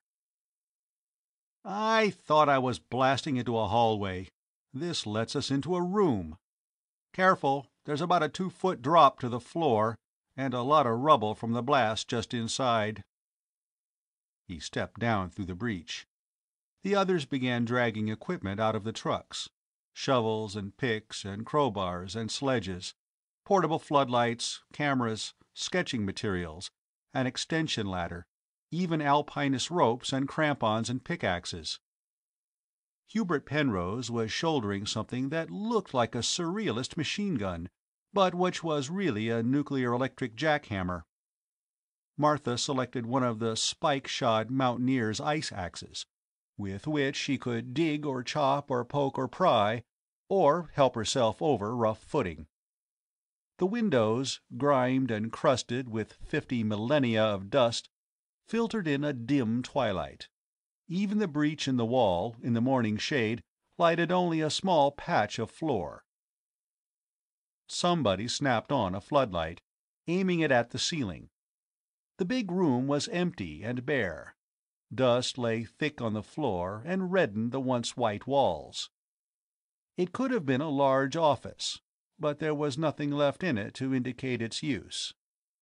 "I thought I was blasting into a hallway. This lets us into a room. Careful, there's about a 2-foot drop to the floor, and a lot of rubble from the blast just inside." He stepped down through the breach. The others began dragging equipment out of the trucks. Shovels and picks and crowbars and sledges, portable floodlights, cameras, sketching materials, an extension ladder, even alpinist ropes and crampons and pickaxes. Hubert Penrose was shouldering something that looked like a surrealist machine gun, but which was really a nuclear-electric jackhammer. Martha selected one of the spike-shod mountaineer's ice axes, with which she could dig or chop or poke or pry, or help herself over rough footing. The windows, grimed and crusted with 50 millennia of dust, filtered in a dim twilight. Even the breach in the wall, in the morning shade, lighted only a small patch of floor. Somebody snapped on a floodlight, aiming it at the ceiling. The big room was empty and bare. Dust lay thick on the floor and reddened the once white walls. It could have been a large office, but there was nothing left in it to indicate its use.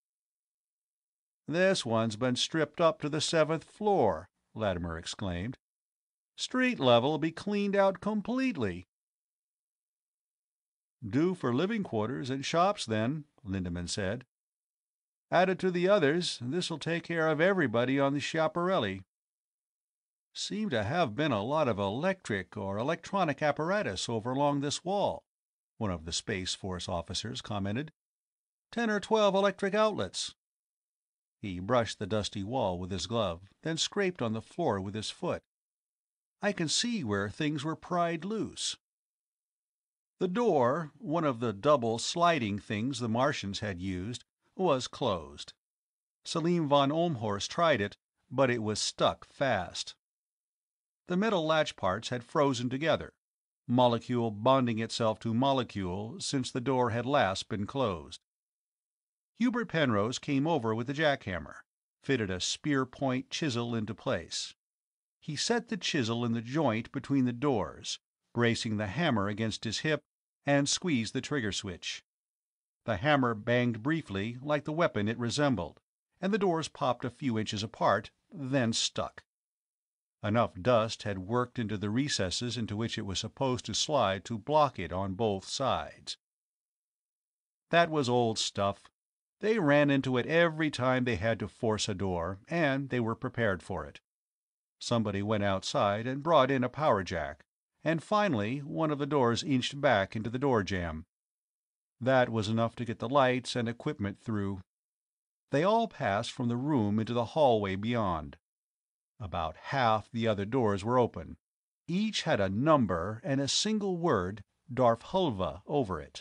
"This one's been stripped up to the 7th floor," Latimer exclaimed. "Street level'll be cleaned out completely." "Due for living quarters and shops, then," Lindemann said. "Added to the others, this'll take care of everybody on the Schiaparelli." "Seem to have been a lot of electric or electronic apparatus over along this wall," one of the Space Force officers commented. "10 or 12 electric outlets." He brushed the dusty wall with his glove, then scraped on the floor with his foot. "I can see where things were pried loose." The door, one of the double sliding things the Martians had used, was closed. Selim von Ohlmhorst tried it, but it was stuck fast. The metal latch parts had frozen together, molecule bonding itself to molecule since the door had last been closed. Hubert Penrose came over with the jackhammer, fitted a spear-point chisel into place. He set the chisel in the joint between the doors, bracing the hammer against his hip, and squeezed the trigger switch. The hammer banged briefly, like the weapon it resembled, and the doors popped a few inches apart, then stuck. Enough dust had worked into the recesses into which it was supposed to slide to block it on both sides. That was old stuff. They ran into it every time they had to force a door, and they were prepared for it. Somebody went outside and brought in a power jack, and finally one of the doors inched back into the door jamb. That was enough to get the lights and equipment through. They all passed from the room into the hallway beyond. About half the other doors were open. Each had a number and a single word, Darfhulva, over it.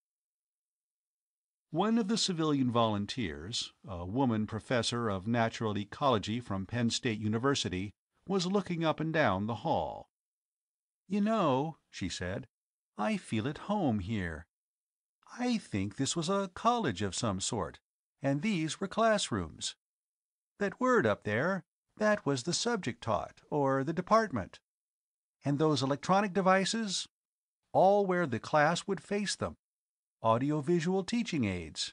One of the civilian volunteers, a woman professor of natural ecology from Penn State University, was looking up and down the hall. "You know," she said, "I feel at home here. I think this was a college of some sort, and these were classrooms. That word up there, that was the subject taught, or the department. And those electronic devices, all where the class would face them. Audiovisual teaching aids."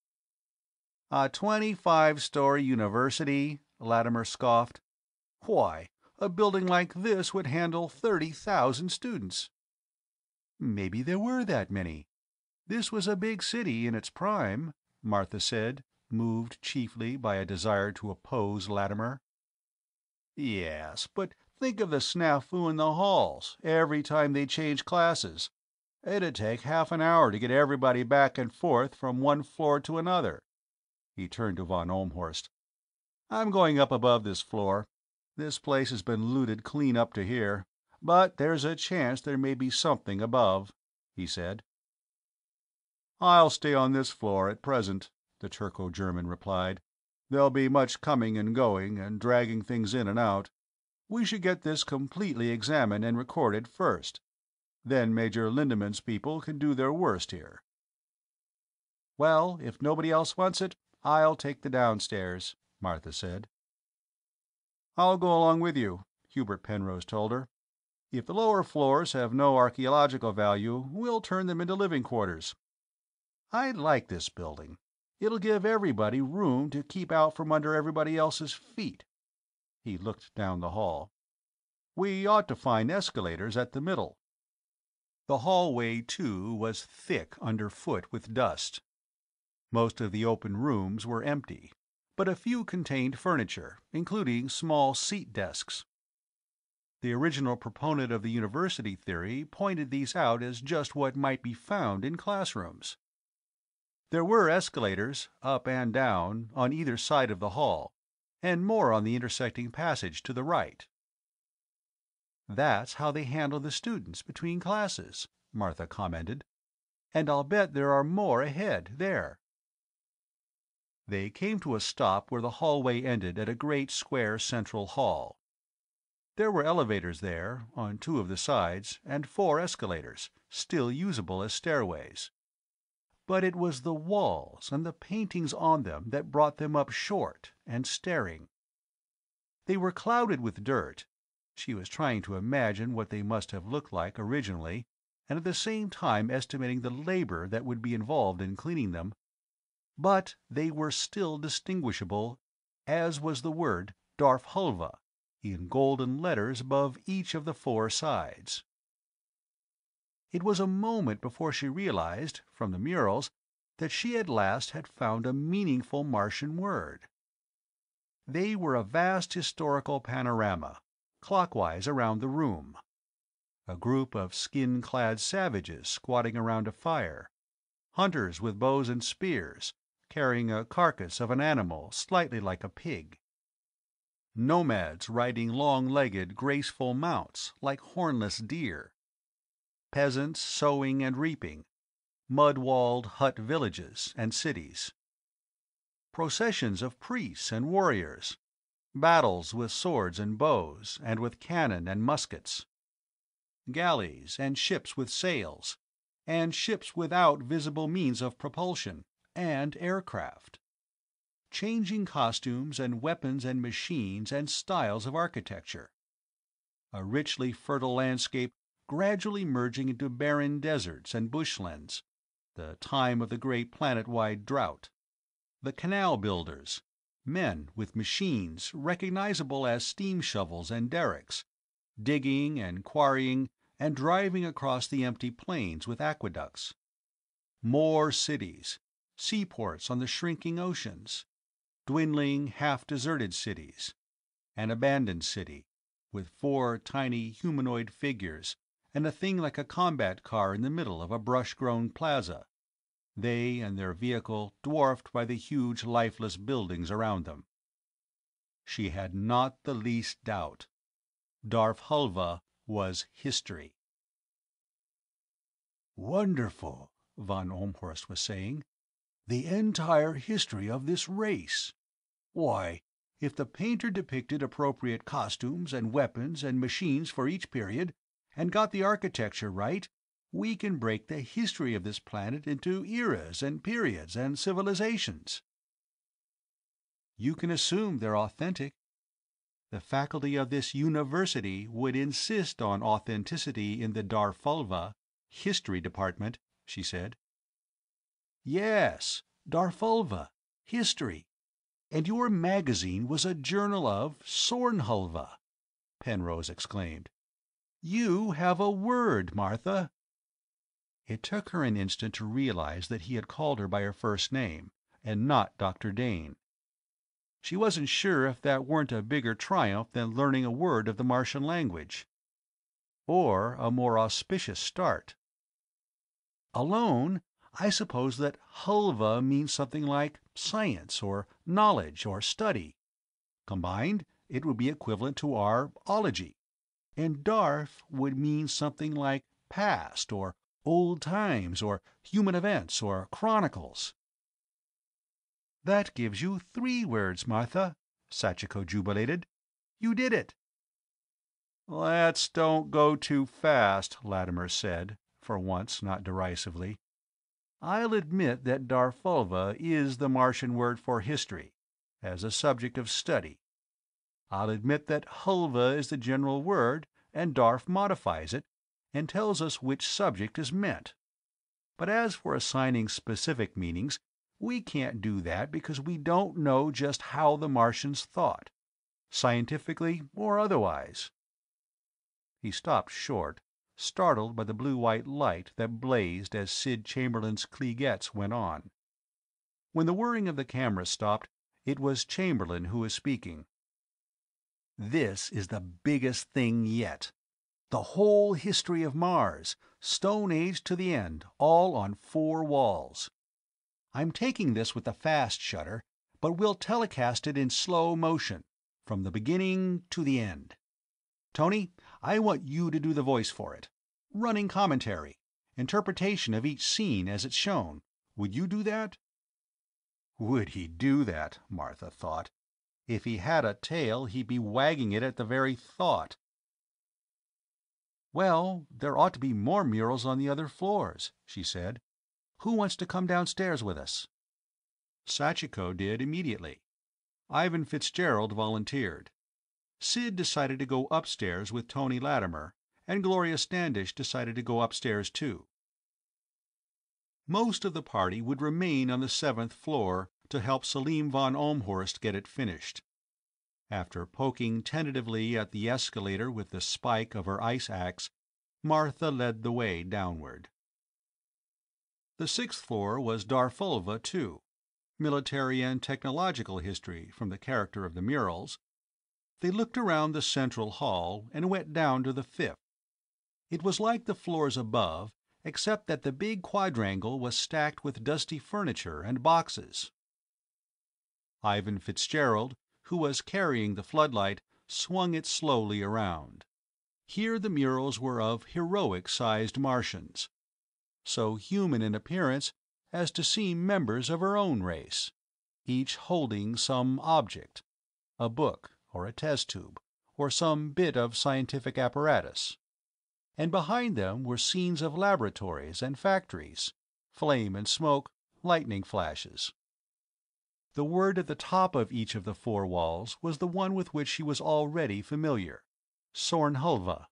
"A 25-story university?" Latimer scoffed. "Why, a building like this would handle 30,000 students." "Maybe there were that many. This was a big city in its prime," Martha said, moved chiefly by a desire to oppose Latimer. "Yes, but think of the snafu in the halls every time they change classes. It'd take half an hour to get everybody back and forth from one floor to another." He turned to von Ohlmhorst. "I'm going up above this floor. This place has been looted clean up to here, but there's a chance there may be something above," he said. "I'll stay on this floor at present," the Turco-German replied. "There'll be much coming and going and dragging things in and out. We should get this completely examined and recorded first. Then Major Lindemann's people can do their worst here." "Well, if nobody else wants it, I'll take the downstairs," Martha said. "I'll go along with you," Hubert Penrose told her. "If the lower floors have no archaeological value, we'll turn them into living quarters. I like this building. It'll give everybody room to keep out from under everybody else's feet." He looked down the hall. "We ought to find escalators at the middle." The hallway, too, was thick underfoot with dust. Most of the open rooms were empty, but a few contained furniture, including small seat desks. The original proponent of the university theory pointed these out as just what might be found in classrooms. There were escalators, up and down, on either side of the hall, and more on the intersecting passage to the right. "That's how they handle the students between classes," Martha commented. "And I'll bet there are more ahead, there." They came to a stop where the hallway ended at a great square central hall. There were elevators there, on 2 of the sides, and 4 escalators, still usable as stairways. But it was the walls and the paintings on them that brought them up short and staring. They were clouded with dirt. She was trying to imagine what they must have looked like originally, and at the same time estimating the labor that would be involved in cleaning them. But they were still distinguishable, as was the word Darfhulva, in golden letters above each of the 4 sides. It was a moment before she realized, from the murals, that she at last had found a meaningful Martian word. They were a vast historical panorama, clockwise around the room. A group of skin-clad savages squatting around a fire, hunters with bows and spears, carrying a carcass of an animal slightly like a pig. Nomads riding long-legged, graceful mounts like hornless deer. Peasants sowing and reaping, mud-walled hut villages and cities. Processions of priests and warriors, battles with swords and bows, and with cannon and muskets. Galleys and ships with sails, and ships without visible means of propulsion, and aircraft. Changing costumes and weapons and machines and styles of architecture. A richly fertile landscape gradually merging into barren deserts and bushlands, the time of the great planet-wide drought. The canal builders, men with machines recognizable as steam shovels and derricks, digging and quarrying and driving across the empty plains with aqueducts. More cities, seaports on the shrinking oceans, dwindling half-deserted cities, an abandoned city, with 4 tiny humanoid figures and a thing like a combat car in the middle of a brush-grown plaza, they and their vehicle dwarfed by the huge lifeless buildings around them. She had not the least doubt. Darfhulva was history. "Wonderful," von Ohlmhorst was saying. "The entire history of this race. Why, if the painter depicted appropriate costumes and weapons and machines for each period, and got the architecture right, we can break the history of this planet into eras and periods and civilizations." "You can assume they're authentic. The faculty of this university would insist on authenticity in the Darfhulva history department," she said. "Yes, Darfhulva, history. And your magazine was a journal of Sornhulva," Penrose exclaimed. "You have a word, Martha." It took her an instant to realize that he had called her by her first name, and not Dr. Dane. She wasn't sure if that weren't a bigger triumph than learning a word of the Martian language. Or a more auspicious start. Alone, I suppose that hulva means something like science or knowledge or study. Combined, it would be equivalent to our ology. And Darf would mean something like past or old times or human events or chronicles. "That gives you 3 words, Martha," Sachiko jubilated. "You did it." "Let's don't go too fast," Latimer said, for once not derisively. "I'll admit that Darfhulva is the Martian word for history, as a subject of study. I'll admit that hulva is the general word, and Darf modifies it, and tells us which subject is meant. But as for assigning specific meanings, we can't do that because we don't know just how the Martians thought, scientifically or otherwise." He stopped short, startled by the blue-white light that blazed as Sid Chamberlain's Kliegettes went on. When the whirring of the camera stopped, it was Chamberlain who was speaking. "This is the biggest thing yet. The whole history of Mars, Stone Age to the end, all on 4 walls. I'm taking this with the fast shutter, but we'll telecast it in slow motion, from the beginning to the end. Tony, I want you to do the voice for it. Running commentary, interpretation of each scene as it's shown. Would you do that?" Would he do that, Martha thought. If he had a tail, he'd be wagging it at the very thought. "Well, there ought to be more murals on the other floors," she said. Who wants to come downstairs with us?" Sachiko did immediately. Ivan Fitzgerald volunteered. Sid decided to go upstairs with Tony Latimer, and Gloria Standish decided to go upstairs too. Most of the party would remain on the 7th floor to help Selim von Olmhorst get it finished. After poking tentatively at the escalator with the spike of her ice axe, Martha led the way downward. The 6th floor was Darfulva, too. Military and technological history from the character of the murals. They looked around the central hall and went down to the 5th. It was like the floors above, except that the big quadrangle was stacked with dusty furniture and boxes. Ivan Fitzgerald, who was carrying the floodlight, swung it slowly around. Here the murals were of heroic-sized Martians, so human in appearance as to seem members of her own race, each holding some object, a book or a test tube, or some bit of scientific apparatus. And behind them were scenes of laboratories and factories, flame and smoke, lightning flashes. The word at the top of each of the 4 walls was the one with which she was already familiar, Sornhulva.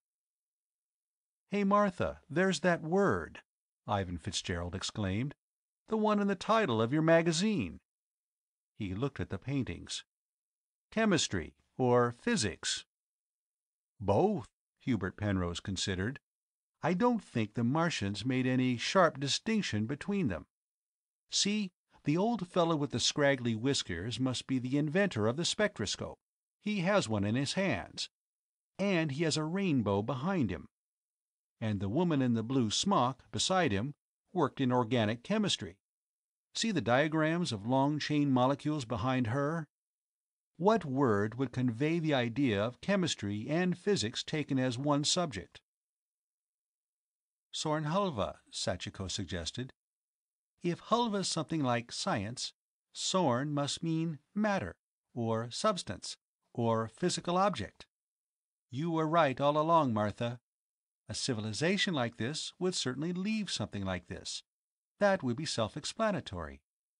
"Hey, Martha, there's that word," Ivan Fitzgerald exclaimed. "The one in the title of your magazine." He looked at the paintings. "Chemistry, or physics?" "Both," Hubert Penrose considered. "I don't think the Martians made any sharp distinction between them. See, the old fellow with the scraggly whiskers must be the inventor of the spectroscope. He has one in his hands. And he has a rainbow behind him. And the woman in the blue smock, beside him, worked in organic chemistry. See the diagrams of long-chain molecules behind her? What word would convey the idea of chemistry and physics taken as one subject?" "Sornhulva," Sachiko suggested. "If hulva's something like science, sorn must mean matter, or substance, or physical object. You were right all along, Martha. A civilization like this would certainly leave something like this. That would be self-explanatory."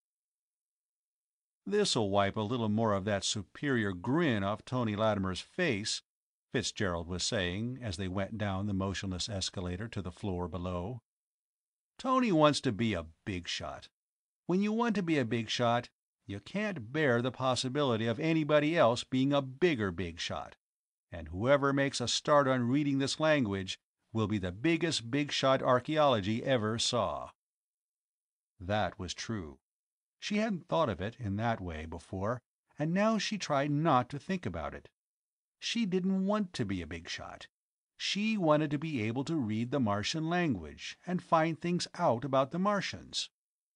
"This'll wipe a little more of that superior grin off Tony Latimer's face," Fitzgerald was saying as they went down the motionless escalator to the floor below. "Tony wants to be a big shot. When you want to be a big shot, you can't bear the possibility of anybody else being a bigger big shot, and whoever makes a start on reading this language will be the biggest big shot archaeology ever saw." That was true. She hadn't thought of it in that way before, and now she tried not to think about it. She didn't want to be a big shot. She wanted to be able to read the Martian language and find things out about the Martians.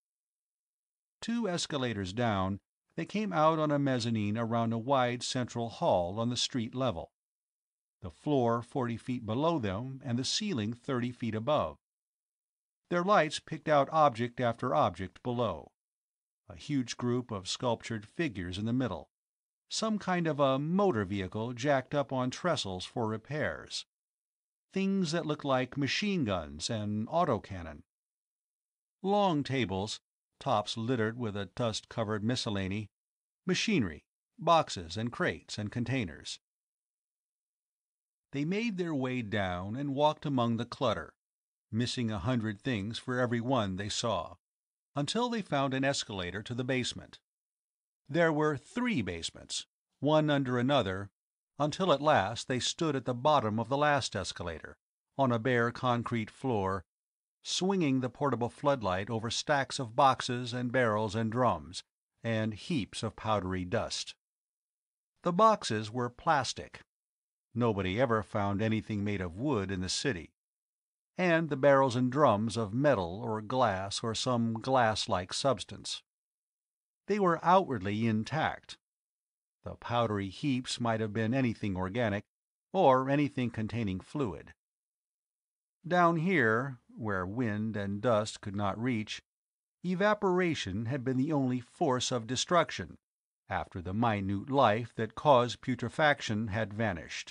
2 escalators down, they came out on a mezzanine around a wide central hall on the street level. The floor 40 feet below them and the ceiling 30 feet above. Their lights picked out object after object below. A huge group of sculptured figures in the middle. Some kind of a motor vehicle jacked up on trestles for repairs. Things that looked like machine guns and autocannon. Long tables, tops littered with a dust-covered miscellany. Machinery, boxes and crates and containers. They made their way down and walked among the clutter, missing 100 things for every one they saw, until they found an escalator to the basement. There were 3 basements, one under another, until at last they stood at the bottom of the last escalator, on a bare concrete floor, swinging the portable floodlight over stacks of boxes and barrels and drums, and heaps of powdery dust. The boxes were plastic. Nobody ever found anything made of wood in the city. And the barrels and drums of metal or glass or some glass-like substance. They were outwardly intact. The powdery heaps might have been anything organic, or anything containing fluid. Down here, where wind and dust could not reach, evaporation had been the only force of destruction, after the minute life that caused putrefaction had vanished.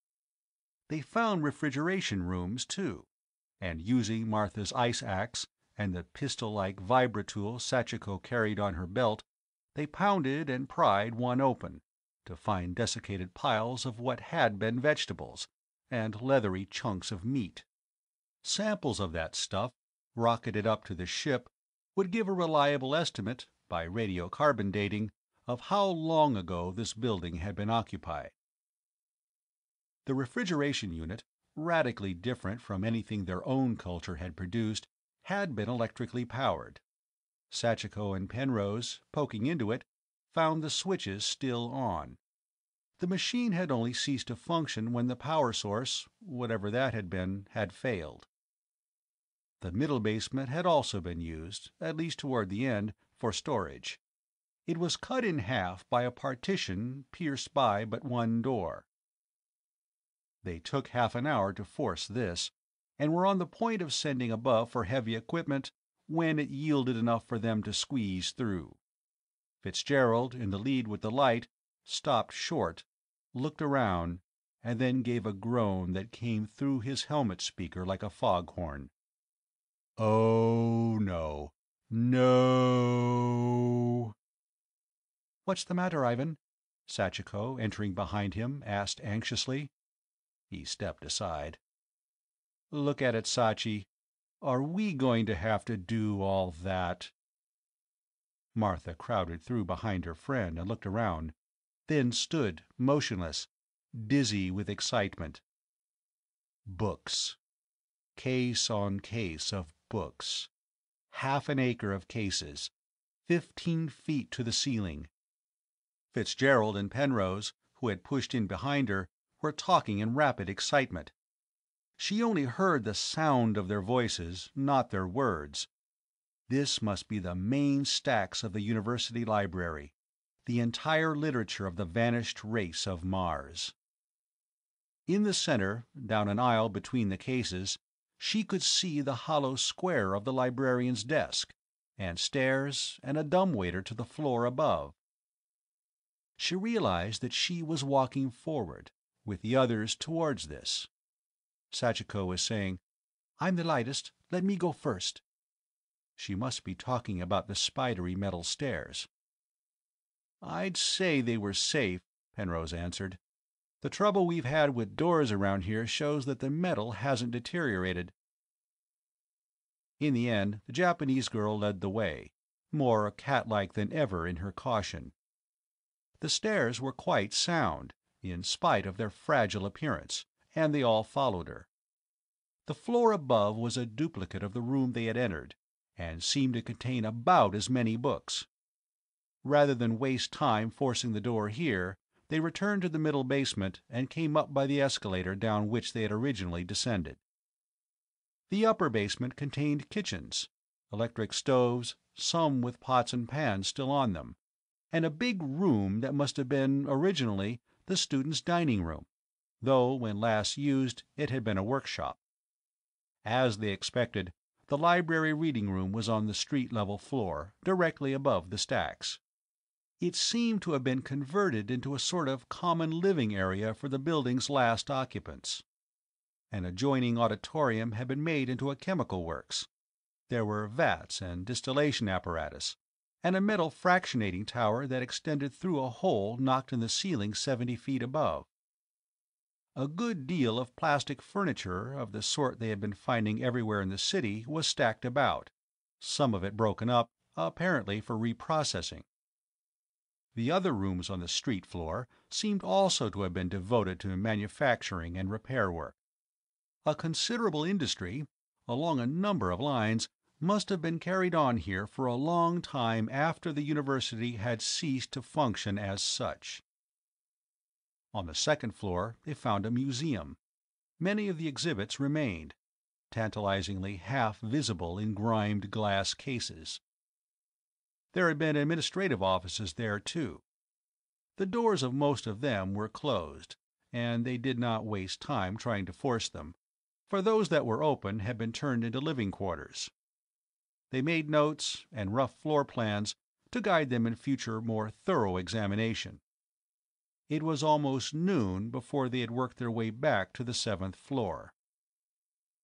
They found refrigeration rooms, too, and using Martha's ice axe, and the pistol-like vibratool Sachiko carried on her belt, they pounded and pried one open, to find desiccated piles of what had been vegetables, and leathery chunks of meat. Samples of that stuff, rocketed up to the ship, would give a reliable estimate, by radiocarbon dating, of how long ago this building had been occupied. The refrigeration unit, radically different from anything their own culture had produced, had been electrically powered. Sachiko and Penrose, poking into it, found the switches still on. The machine had only ceased to function when the power source, whatever that had been, had failed. The middle basement had also been used, at least toward the end, for storage. It was cut in half by a partition pierced by but one door. They took half an hour to force this, and were on the point of sending above for heavy equipment when it yielded enough for them to squeeze through. Fitzgerald, in the lead with the light, stopped short, looked around, and then gave a groan that came through his helmet speaker like a foghorn. "Oh, no. No." "What's the matter, Ivan?" Sachiko, entering behind him, asked anxiously. He stepped aside. "Look at it, Sachi. Are we going to have to do all that?" Martha crowded through behind her friend and looked around, then stood motionless, dizzy with excitement. Books. Case on case of books. Half an acre of cases, 15 feet to the ceiling. Fitzgerald and Penrose, who had pushed in behind her, were talking in rapid excitement. She only heard the sound of their voices, not their words. This must be the main stacks of the university library, the entire literature of the vanished race of Mars. In the center, down an aisle between the cases, she could see the hollow square of the librarian's desk, and stairs, and a dumbwaiter to the floor above. She realized that she was walking forward, with the others towards this. Sachiko was saying, "I'm the lightest. Let me go first." She must be talking about the spidery metal stairs. "I'd say they were safe," Penrose answered. "The trouble we've had with doors around here shows that the metal hasn't deteriorated." In the end, the Japanese girl led the way, more cat-like than ever in her caution. The stairs were quite sound, in spite of their fragile appearance, and they all followed her. The floor above was a duplicate of the room they had entered, and seemed to contain about as many books. Rather than waste time forcing the door here, they returned to the middle basement and came up by the escalator down which they had originally descended. The upper basement contained kitchens, electric stoves, some with pots and pans still on them, and a big room that must have been, originally, the students' dining room, though when last used it had been a workshop. As they expected, the library reading room was on the street-level floor, directly above the stacks. It seemed to have been converted into a sort of common living area for the building's last occupants. An adjoining auditorium had been made into a chemical works. There were vats and distillation apparatus, and a metal fractionating tower that extended through a hole knocked in the ceiling 70 feet above. A good deal of plastic furniture of the sort they had been finding everywhere in the city was stacked about, some of it broken up, apparently for reprocessing. The other rooms on the street floor seemed also to have been devoted to manufacturing and repair work. A considerable industry, along a number of lines, must have been carried on here for a long time after the university had ceased to function as such. On the second floor they found a museum. Many of the exhibits remained, tantalizingly half visible in grimed glass cases. There had been administrative offices there, too. The doors of most of them were closed, and they did not waste time trying to force them, for those that were open had been turned into living quarters. They made notes and rough floor plans to guide them in future more thorough examination. It was almost noon before they had worked their way back to the 7th floor.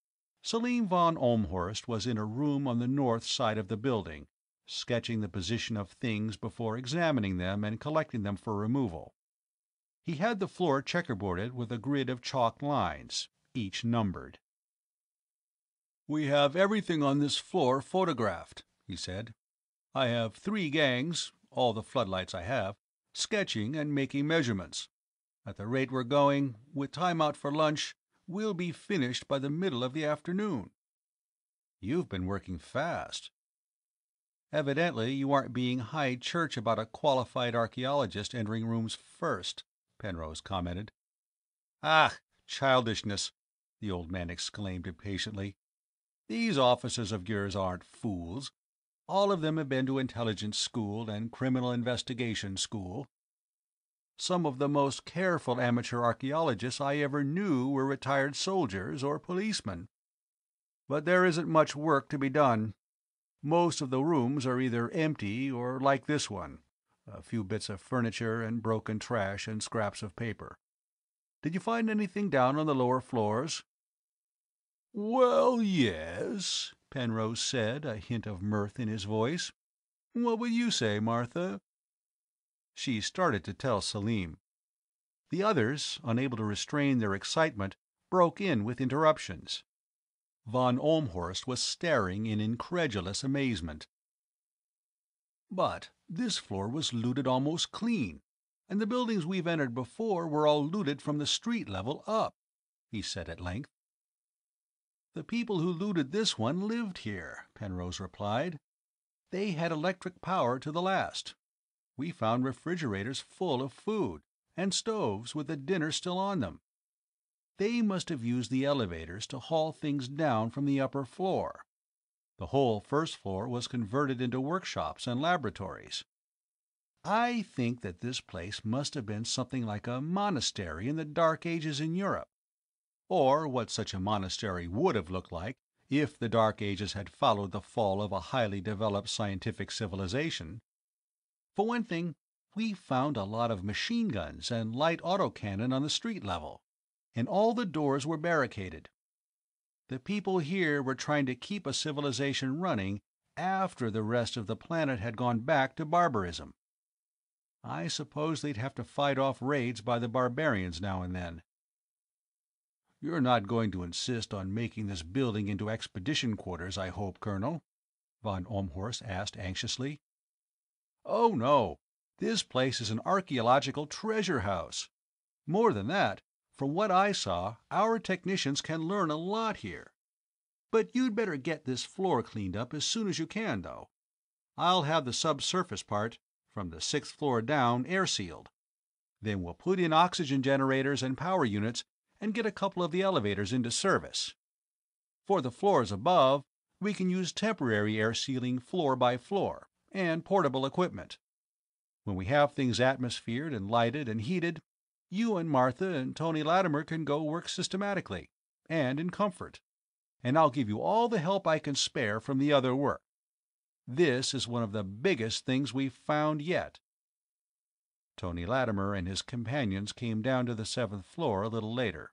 Selim von Olmhorst was in a room on the north side of the building, sketching the position of things before examining them and collecting them for removal. He had the floor checkerboarded with a grid of chalk lines, each numbered. "We have everything on this floor photographed," he said. "I have 3 gangs, all the floodlights I have, sketching and making measurements. At the rate we're going, with time out for lunch, we'll be finished by the middle of the afternoon." "You've been working fast." "Evidently you aren't being high church about a qualified archaeologist entering rooms first," Penrose commented. "Ah, childishness," the old man exclaimed impatiently. "These officers of yours aren't fools. All of them have been to intelligence school and criminal investigation school. Some of the most careful amateur archaeologists I ever knew were retired soldiers or policemen. But there isn't much work to be done. Most of the rooms are either empty or like this one, a few bits of furniture and broken trash and scraps of paper. Did you find anything down on the lower floors?" "Well, yes," Penrose said, a hint of mirth in his voice. "What would you say, Martha?" She started to tell Selim. The others, unable to restrain their excitement, broke in with interruptions. Von Olmhorst was staring in incredulous amazement. "But this floor was looted almost clean, and the buildings we've entered before were all looted from the street level up," he said at length. "The people who looted this one lived here," Penrose replied. "They had electric power to the last. We found refrigerators full of food, and stoves with the dinner still on them. They must have used the elevators to haul things down from the upper floor. The whole first floor was converted into workshops and laboratories. I think that this place must have been something like a monastery in the Dark Ages in Europe, or what such a monastery would have looked like if the Dark Ages had followed the fall of a highly developed scientific civilization. For one thing, we found a lot of machine guns and light autocannon on the street level, and all the doors were barricaded. The people here were trying to keep a civilization running after the rest of the planet had gone back to barbarism. I suppose they'd have to fight off raids by the barbarians now and then." "You're not going to insist on making this building into expedition quarters, I hope, Colonel?" von Olmhorst asked anxiously. "Oh, no. This place is an archaeological treasure house. More than that, from what I saw, our technicians can learn a lot here. But you'd better get this floor cleaned up as soon as you can, though. I'll have the subsurface part, from the 6th floor down, air-sealed. Then we'll put in oxygen generators and power units and get a couple of the elevators into service. For the floors above, we can use temporary air sealing floor by floor, and portable equipment. When we have things atmosphered and lighted and heated, you and Martha and Tony Latimer can go work systematically, and in comfort. And I'll give you all the help I can spare from the other work. This is one of the biggest things we've found yet." Tony Latimer and his companions came down to the 7th floor a little later.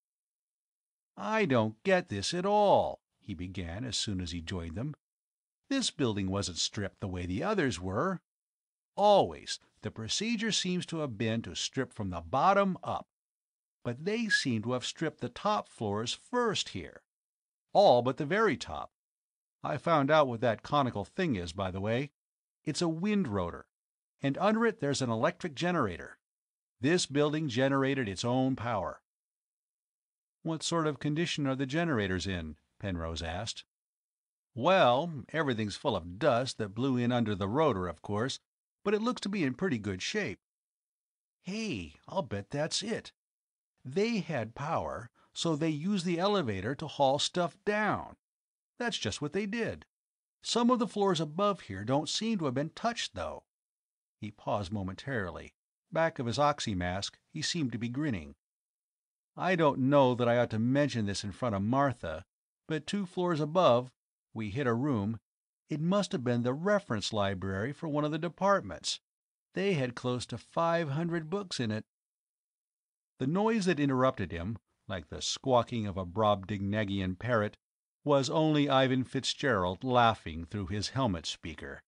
"I don't get this at all," he began as soon as he joined them. "This building wasn't stripped the way the others were. Always, the procedure seems to have been to strip from the bottom up. But they seem to have stripped the top floors first here. All but the very top. I found out what that conical thing is, by the way. It's a wind rotor, and under it there's an electric generator. This building generated its own power." "What sort of condition are the generators in?" Penrose asked. "Well, everything's full of dust that blew in under the rotor, of course, but it looks to be in pretty good shape. Hey, I'll bet that's it. They had power, so they used the elevator to haul stuff down. That's just what they did. Some of the floors above here don't seem to have been touched, though." He paused momentarily. Back of his oxy mask, he seemed to be grinning. "I don't know that I ought to mention this in front of Martha, but 2 floors above, we hit a room. It must have been the reference library for one of the departments. They had close to 500 books in it." The noise that interrupted him, like the squawking of a Brobdingnagian parrot, was only Ivan Fitzgerald laughing through his helmet speaker.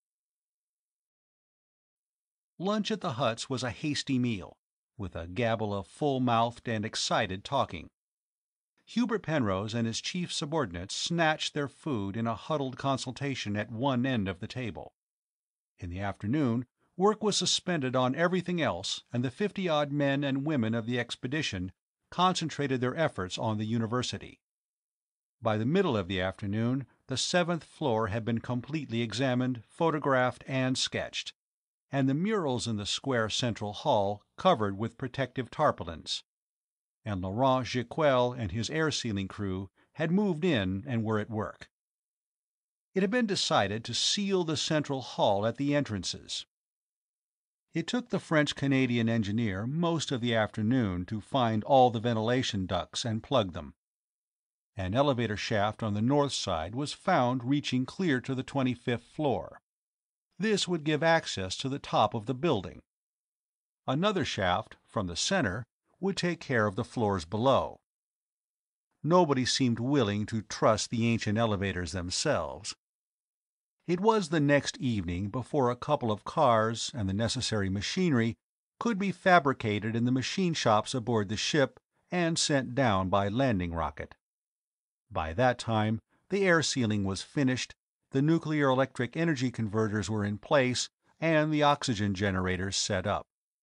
Lunch at the huts was a hasty meal, with a gabble of full-mouthed and excited talking. Hubert Penrose and his chief subordinates snatched their food in a huddled consultation at one end of the table. In the afternoon, work was suspended on everything else, and the 50-odd men and women of the expedition concentrated their efforts on the university. By the middle of the afternoon, the 7th floor had been completely examined, photographed, and sketched, and the murals in the square central hall covered with protective tarpaulins. And Laurent Gicquel and his air-sealing crew had moved in and were at work. It had been decided to seal the central hall at the entrances. It took the French-Canadian engineer most of the afternoon to find all the ventilation ducts and plug them. An elevator shaft on the north side was found reaching clear to the 25th floor. This would give access to the top of the building. Another shaft, from the center, would take care of the floors below. Nobody seemed willing to trust the ancient elevators themselves. It was the next evening before a couple of cars and the necessary machinery could be fabricated in the machine shops aboard the ship and sent down by landing rocket. By that time, the air sealing was finished, the nuclear electric energy converters were in place, and the oxygen generators set up.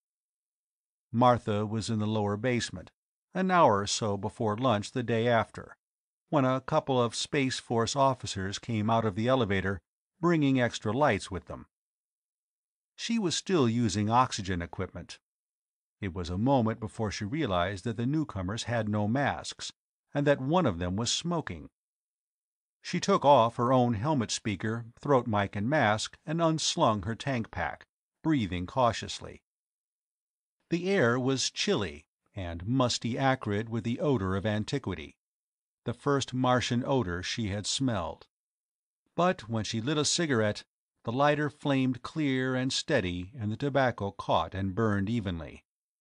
Martha was in the lower basement, an hour or so before lunch the day after, when a couple of Space Force officers came out of the elevator, bringing extra lights with them. She was still using oxygen equipment. It was a moment before she realized that the newcomers had no masks, and that one of them was smoking. She took off her own helmet speaker, throat mic and mask, and unslung her tank pack, breathing cautiously. The air was chilly, and musty acrid with the odor of antiquity, the first Martian odor she had smelled. But when she lit a cigarette, the lighter flamed clear and steady, and the tobacco caught and burned evenly.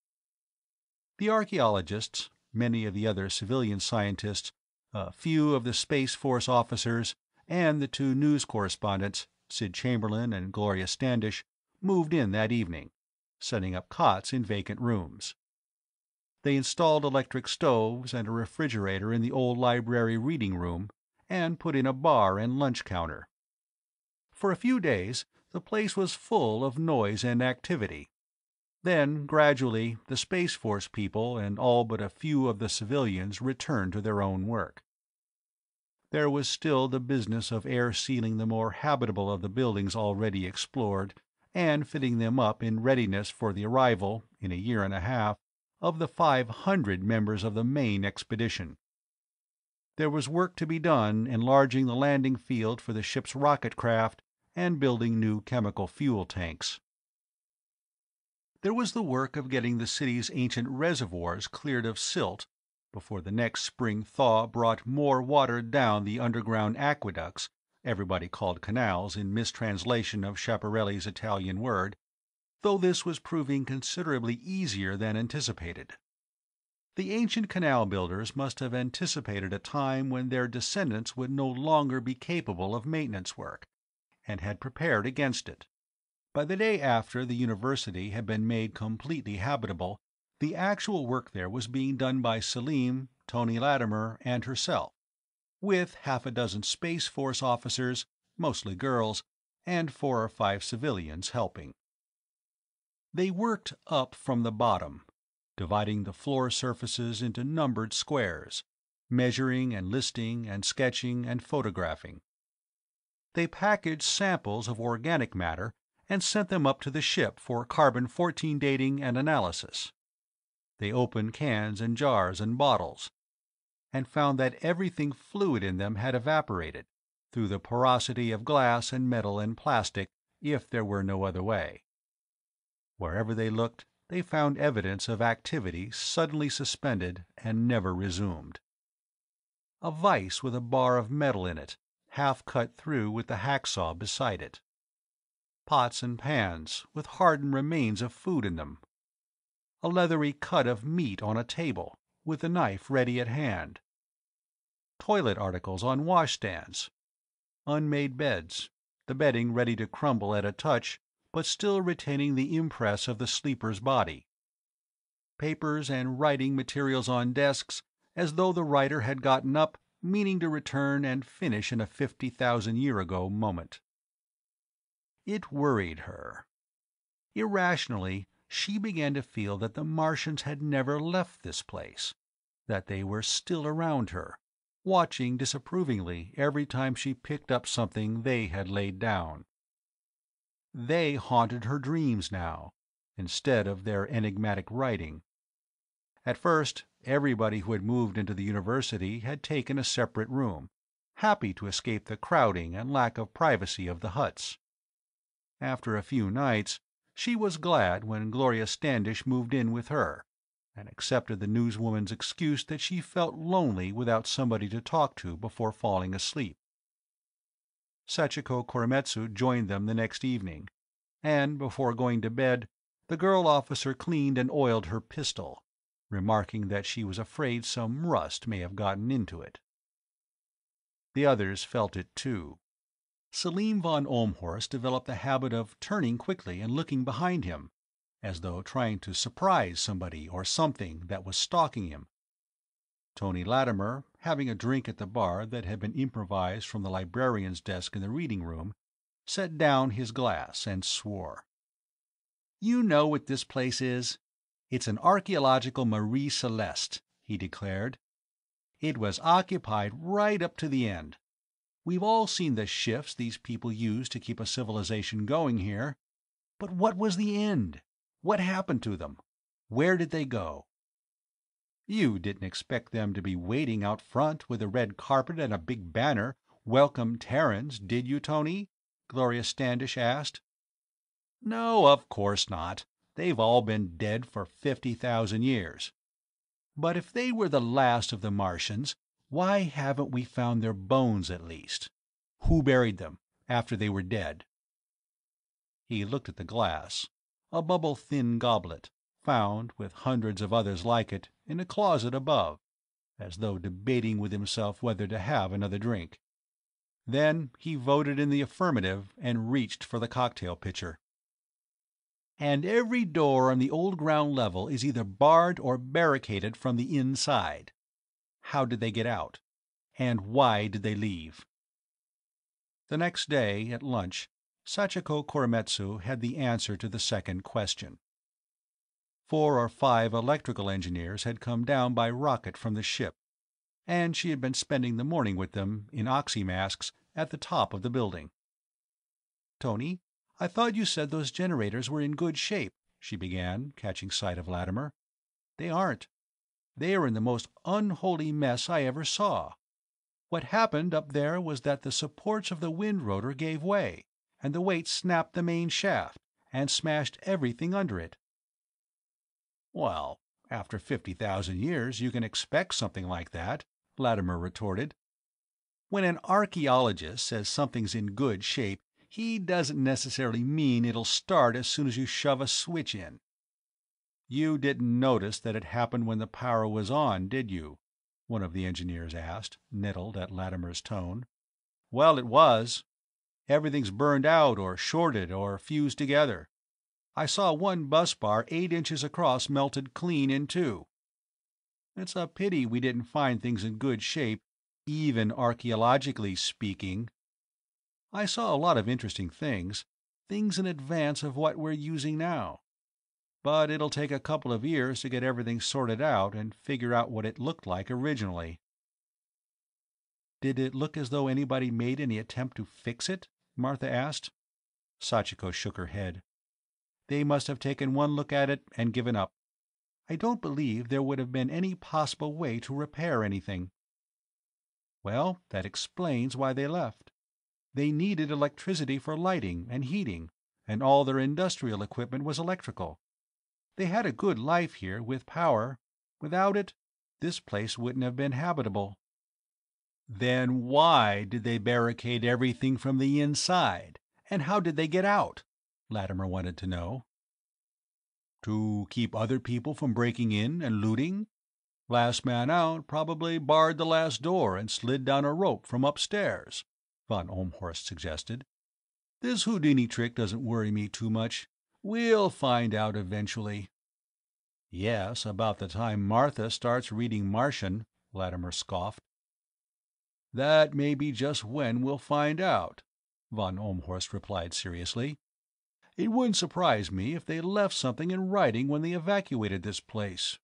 The archeologists, many of the other civilian scientists, a few of the Space Force officers, and the two news correspondents, Sid Chamberlain and Gloria Standish, moved in that evening, setting up cots in vacant rooms. They installed electric stoves and a refrigerator in the old library reading room, and put in a bar and lunch counter. For a few days, the place was full of noise and activity. Then, gradually, the Space Force people and all but a few of the civilians returned to their own work. There was still the business of air-sealing the more habitable of the buildings already explored, and fitting them up in readiness for the arrival, in a year and a half, of the 500 members of the main expedition. There was work to be done enlarging the landing field for the ship's rocket craft and building new chemical fuel tanks. There was the work of getting the city's ancient reservoirs cleared of silt before the next spring thaw brought more water down the underground aqueducts everybody called canals in mistranslation of Schiaparelli's Italian word, though this was proving considerably easier than anticipated. The ancient canal builders must have anticipated a time when their descendants would no longer be capable of maintenance work, and had prepared against it. By the day after the university had been made completely habitable, the actual work there was being done by Selim, Tony Latimer, and herself, with half a dozen Space Force officers, mostly girls, and 4 or 5 civilians helping. They worked up from the bottom, dividing the floor surfaces into numbered squares, measuring and listing and sketching and photographing. They packaged samples of organic matter and sent them up to the ship for carbon-14 dating and analysis. They opened cans and jars and bottles, and found that everything fluid in them had evaporated, through the porosity of glass and metal and plastic, if there were no other way. Wherever they looked, they found evidence of activity suddenly suspended and never resumed. A vise with a bar of metal in it, half cut through with the hacksaw beside it. Pots and pans with hardened remains of food in them. A leathery cut of meat on a table, with the knife ready at hand. toilet articles on washstands, unmade beds, the bedding ready to crumble at a touch, but still retaining the impress of the sleeper's body. Papers and writing materials on desks, as though the writer had gotten up, meaning to return and finish in a 50,000-year-ago moment. It worried her. Irrationally, she began to feel that the Martians had never left this place, that they were still around her, watching disapprovingly every time she picked up something they had laid down. They haunted her dreams now, instead of their enigmatic writing. At first, everybody who had moved into the university had taken a separate room, happy to escape the crowding and lack of privacy of the huts. After a few nights, she was glad when Gloria Standish moved in with her, and accepted the newswoman's excuse that she felt lonely without somebody to talk to before falling asleep. Sachiko Koremitsu joined them the next evening, and before going to bed, the girl officer cleaned and oiled her pistol, remarking that she was afraid some rust may have gotten into it. The others felt it too. Selim von Olmhorst developed the habit of turning quickly and looking behind him, as though trying to surprise somebody or something that was stalking him. Tony Latimer, having a drink at the bar that had been improvised from the librarian's desk in the reading room, set down his glass and swore. "You know what this place is? It's an archaeological Marie Celeste," he declared. "It was occupied right up to the end. We've all seen the shifts these people use to keep a civilization going here. But what was the end? What happened to them? Where did they go?" "You didn't expect them to be waiting out front with a red carpet and a big banner, 'Welcome Terrans,' did you, Tony?" Gloria Standish asked. "No, of course not. They've all been dead for 50,000 years. But if they were the last of the Martians, why haven't we found their bones at least? Who buried them after they were dead?" He looked at the glass, a bubble-thin goblet, found, with hundreds of others like it, in a closet above, as though debating with himself whether to have another drink. Then he voted in the affirmative and reached for the cocktail pitcher. "And every door on the old ground level is either barred or barricaded from the inside. How did they get out? And why did they leave?" The next day, at lunch, Sachiko Koremitsu had the answer to the second question. 4 or 5 electrical engineers had come down by rocket from the ship, and she had been spending the morning with them, in oxymasks, at the top of the building. "Tony, I thought you said those generators were in good shape," she began, catching sight of Latimer. "They aren't. They are in the most unholy mess I ever saw. What happened up there was that the supports of the wind rotor gave way, and the weight snapped the main shaft, and smashed everything under it." "Well, after 50,000 years you can expect something like that," Latimer retorted. "When an archeologist says something's in good shape, he doesn't necessarily mean it'll start as soon as you shove a switch in." "You didn't notice that it happened when the power was on, did you?" one of the engineers asked, nettled at Latimer's tone. "Well, it was. Everything's burned out or shorted or fused together. I saw one bus bar 8 inches across melted clean in two. It's a pity we didn't find things in good shape, even archaeologically speaking. I saw a lot of interesting things, things in advance of what we're using now. But it'll take a couple of years to get everything sorted out and figure out what it looked like originally." "Did it look as though anybody made any attempt to fix it?" Martha asked. Sachiko shook her head. "They must have taken one look at it and given up. I don't believe there would have been any possible way to repair anything." "Well, that explains why they left. They needed electricity for lighting and heating, and all their industrial equipment was electrical. They had a good life here, with power. Without it, this place wouldn't have been habitable." "Then why did they barricade everything from the inside? And how did they get out?" Latimer wanted to know. "To keep other people from breaking in and looting. Last man out probably barred the last door and slid down a rope from upstairs, von Ohlmhorst suggested. This Houdini trick doesn't worry me too much. We'll find out eventually. Yes, about the time Martha starts reading Martian, Latimer scoffed. That may be just when we'll find out, von Ohlmhorst replied seriously. It wouldn't surprise me if they left something in writing when they evacuated this place.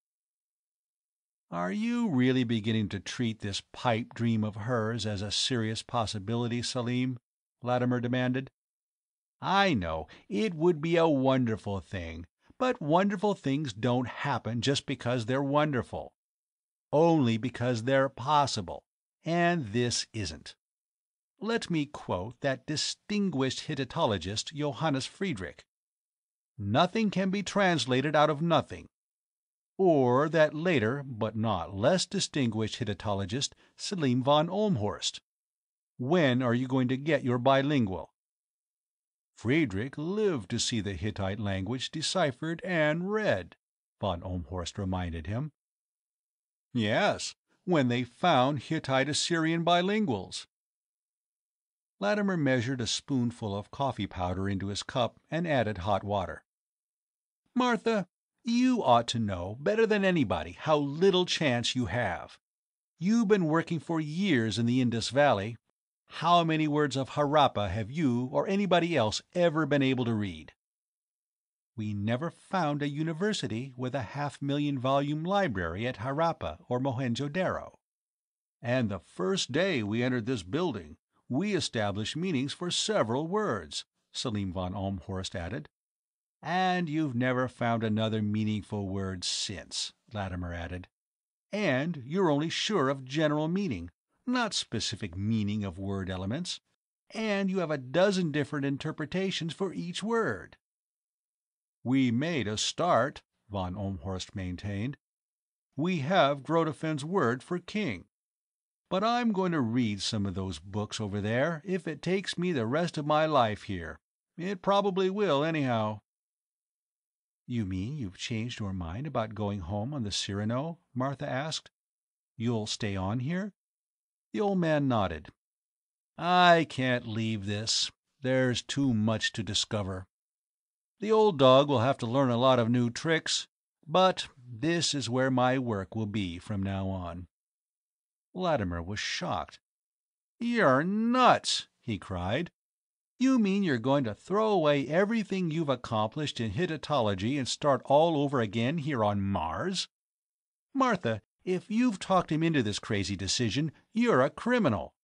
Are you really beginning to treat this pipe dream of hers as a serious possibility, Salim? Latimer demanded. I know, it would be a wonderful thing, but wonderful things don't happen just because they're wonderful. Only because they're possible, and this isn't. Let me quote that distinguished Hittitologist Johannes Friedrich. Nothing can be translated out of nothing. Or that later, but not less distinguished Hittitologist Selim von Ohlmhorst. When are you going to get your bilingual? Friedrich lived to see the Hittite language deciphered and read, von Ohlmhorst reminded him. Yes, when they found Hittite-Assyrian bilinguals. Latimer measured a spoonful of coffee powder into his cup and added hot water. Martha, you ought to know, better than anybody, how little chance you have. You've been working for years in the Indus Valley. How many words of Harappa have you or anybody else ever been able to read? We never found a university with a 500,000-volume library at Harappa or Mohenjo-Daro. And the first day we entered this building, we established meanings for several words, Selim von Ohlmhorst added. And you've never found another meaningful word since, Latimer added. And you're only sure of general meaning, not specific meaning of word elements. And you have a dozen different interpretations for each word. We made a start, von Ohlmhorst maintained. We have Grotefend's word for king. But I'm going to read some of those books over there if it takes me the rest of my life here. It probably will, anyhow. You mean you've changed your mind about going home on the Cyrano? Martha asked. You'll stay on here? The old man nodded. I can't leave this. There's too much to discover. The old dog will have to learn a lot of new tricks, but this is where my work will be from now on. Latimer was shocked. You're nuts, he cried. You mean you're going to throw away everything you've accomplished in Hittitology and start all over again here on Mars? Martha, if you've talked him into this crazy decision, you're a criminal.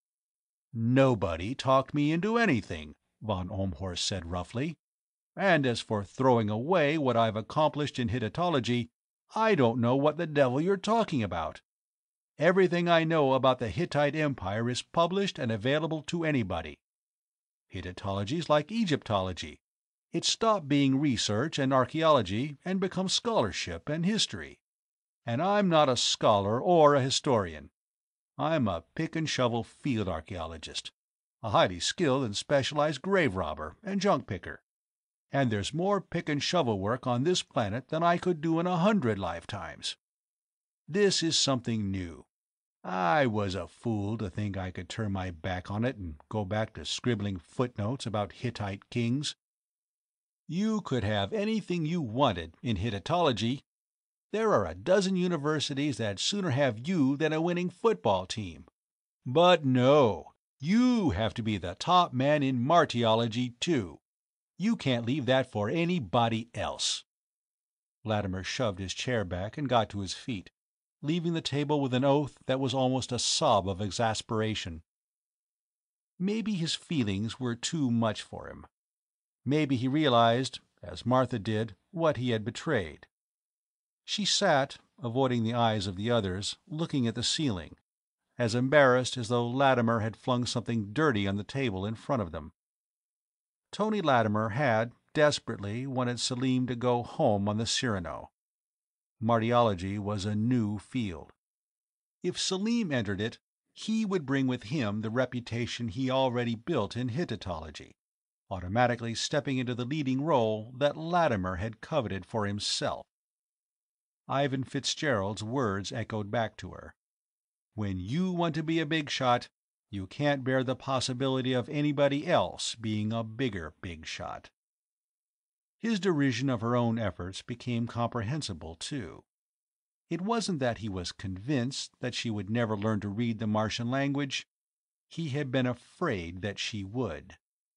Nobody talked me into anything, von Ohlmhorst said roughly. And as for throwing away what I've accomplished in Hittitology, I don't know what the devil you're talking about. Everything I know about the Hittite Empire is published and available to anybody. Hittitology's like Egyptology. It stopped being research and archaeology and become scholarship and history. And I'm not a scholar or a historian. I'm a pick-and-shovel field archaeologist, a highly skilled and specialized grave robber and junk picker. And there's more pick-and-shovel work on this planet than I could do in 100 lifetimes. This is something new. I was a fool to think I could turn my back on it and go back to scribbling footnotes about Hittite kings. You could have anything you wanted in Hittitology. There are a dozen universities that'd sooner have you than a winning football team. But no, you have to be the top man in Martiology, too. You can't leave that for anybody else. Latimer shoved his chair back and got to his feet, leaving the table with an oath that was almost a sob of exasperation. Maybe his feelings were too much for him. Maybe he realized, as Martha did, what he had betrayed. She sat, avoiding the eyes of the others, looking at the ceiling, as embarrassed as though Latimer had flung something dirty on the table in front of them. Tony Latimer had, desperately, wanted Selim to go home on the Cyrano. Martiology was a new field. If Selim entered it, he would bring with him the reputation he already built in Hittitology, automatically stepping into the leading role that Latimer had coveted for himself. Ivan Fitzgerald's words echoed back to her. "When you want to be a big shot, you can't bear the possibility of anybody else being a bigger big shot." His derision of her own efforts became comprehensible, too. It wasn't that he was convinced that she would never learn to read the Martian language. He had been afraid that she would.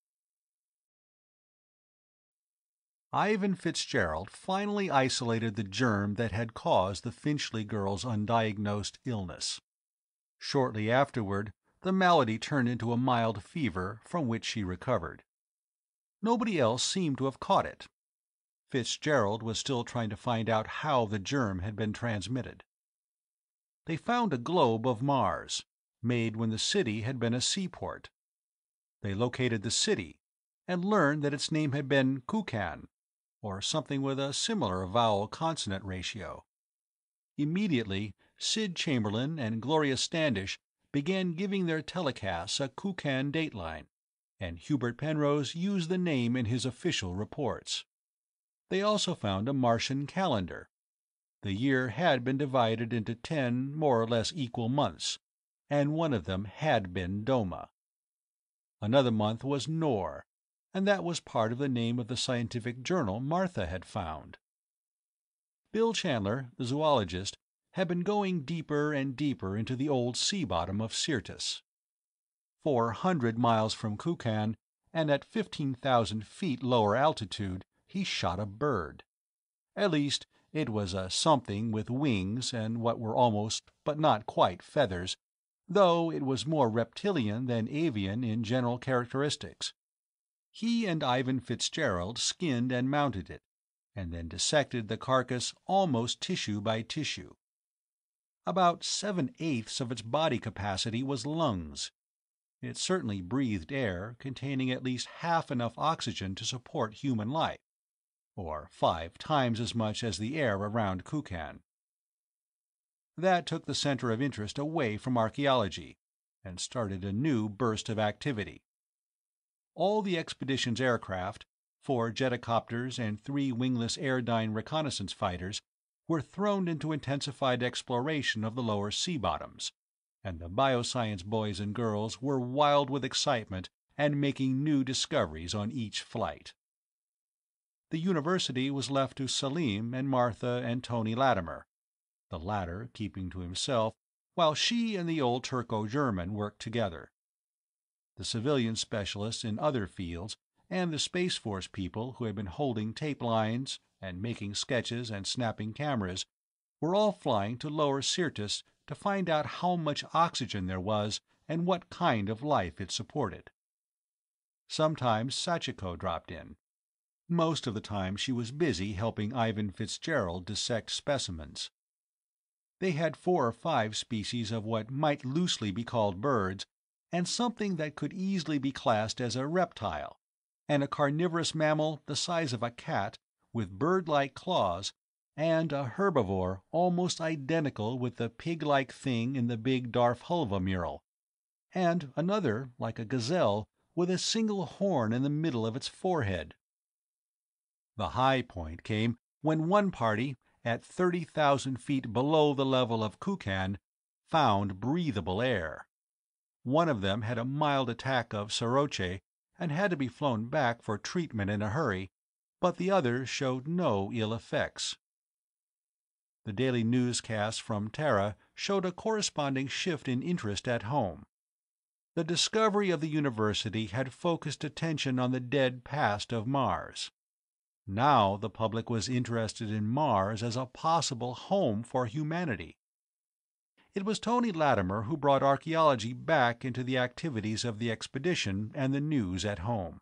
Ivan Fitzgerald finally isolated the germ that had caused the Finchley girl's undiagnosed illness. Shortly afterward, the malady turned into a mild fever from which she recovered. Nobody else seemed to have caught it. Fitzgerald was still trying to find out how the germ had been transmitted. They found a globe of Mars, made when the city had been a seaport. They located the city, and learned that its name had been Kukan, or something with a similar vowel-consonant ratio. Immediately, Sid Chamberlain and Gloria Standish began giving their telecasts a Kukan dateline, and Hubert Penrose used the name in his official reports. They also found a Martian calendar. The year had been divided into 10 more or less equal months, and one of them had been Doma. Another month was Nor, and that was part of the name of the scientific journal Martha had found. Bill Chandler, the zoologist, had been going deeper and deeper into the old sea bottom of Syrtis. 400 miles from Kukan, and at 15,000 feet lower altitude, he shot a bird. At least, it was a something with wings and what were almost but not quite feathers, though it was more reptilian than avian in general characteristics. He and Ivan Fitzgerald skinned and mounted it, and then dissected the carcass almost tissue by tissue. About 7/8 of its body capacity was lungs. It certainly breathed air containing at least half enough oxygen to support human life, or 5 times as much as the air around Kukan. That took the center of interest away from archaeology, and started a new burst of activity. All the expedition's aircraft, 4 jetacopters and 3 wingless Airdyne reconnaissance fighters, were thrown into intensified exploration of the lower sea bottoms, and the bioscience boys and girls were wild with excitement and making new discoveries on each flight. The university was left to Salim and Martha and Tony Latimer, the latter keeping to himself while she and the old Turco-German worked together. The civilian specialists in other fields and the Space Force people who had been holding tape lines and making sketches and snapping cameras were all flying to lower Syrtis to find out how much oxygen there was and what kind of life it supported. Sometimes Sachiko dropped in. Most of the time she was busy helping Ivan Fitzgerald dissect specimens. They had 4 or 5 species of what might loosely be called birds, and something that could easily be classed as a reptile, and a carnivorous mammal the size of a cat with bird-like claws, and a herbivore almost identical with the pig-like thing in the big Darfhulva mural, and another like a gazelle with a single horn in the middle of its forehead. The high point came when one party, at 30,000 feet below the level of Kukan, found breathable air. One of them had a mild attack of soroche and had to be flown back for treatment in a hurry, but the other showed no ill effects. The daily newscasts from Terra showed a corresponding shift in interest at home. The discovery of the university had focused attention on the dead past of Mars. Now the public was interested in Mars as a possible home for humanity. It was Tony Latimer who brought archaeology back into the activities of the expedition and the news at home.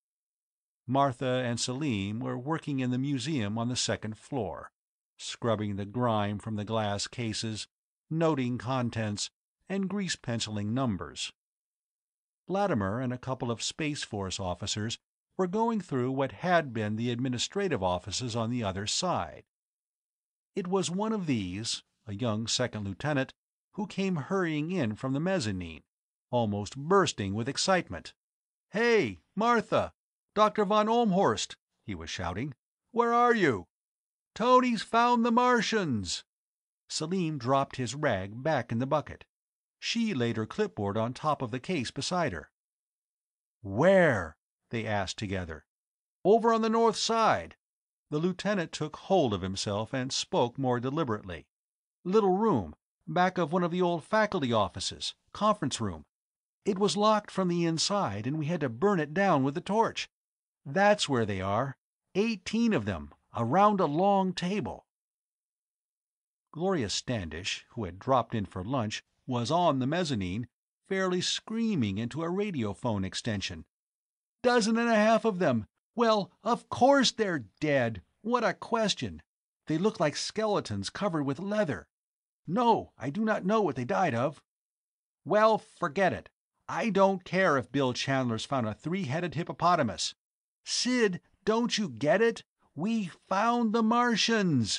Martha and Salim were working in the museum on the 2nd floor, scrubbing the grime from the glass cases, noting contents, and grease-penciling numbers. Latimer and a couple of Space Force officers were going through what had been the administrative offices on the other side. It was one of these, a young second lieutenant, who came hurrying in from the mezzanine, almost bursting with excitement. "Hey, Martha! Dr. von Olmhorst!" he was shouting. "Where are you?" "Tony's found the Martians!" Selim dropped his rag back in the bucket. She laid her clipboard on top of the case beside her. "Where?" they asked together. "Over on the north side." The lieutenant took hold of himself and spoke more deliberately. "Little room, back of one of the old faculty offices, conference room. It was locked from the inside, and we had to burn it down with a torch. That's where they are. 18 of them, around a long table." Gloria Standish, who had dropped in for lunch, was on the mezzanine, fairly screaming into a radiophone extension. "Dozen and a half of them! Well, of course they're dead! What a question! They look like skeletons covered with leather. No, I do not know what they died of." "Well, forget it. I don't care if Bill Chandler's found a 3-headed hippopotamus. Sid, don't you get it? We found the Martians!"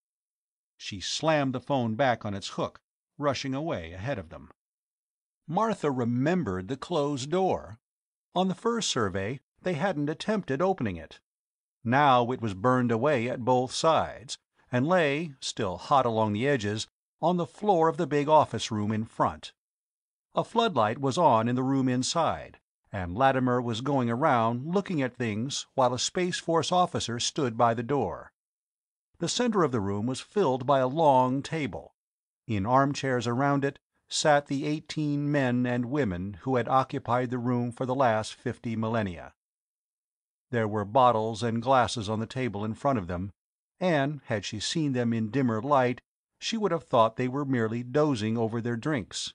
She slammed the phone back on its hook, rushing away ahead of them. Martha remembered the closed door. On the first survey, they hadn't attempted opening it. Now it was burned away at both sides, and lay, still hot along the edges, on the floor of the big office room in front. A floodlight was on in the room inside, and Latimer was going around looking at things while a Space Force officer stood by the door. The center of the room was filled by a long table. In armchairs around it sat the 18 men and women who had occupied the room for the last 50 millennia. There were bottles and glasses on the table in front of them, and had she seen them in dimmer light, she would have thought they were merely dozing over their drinks.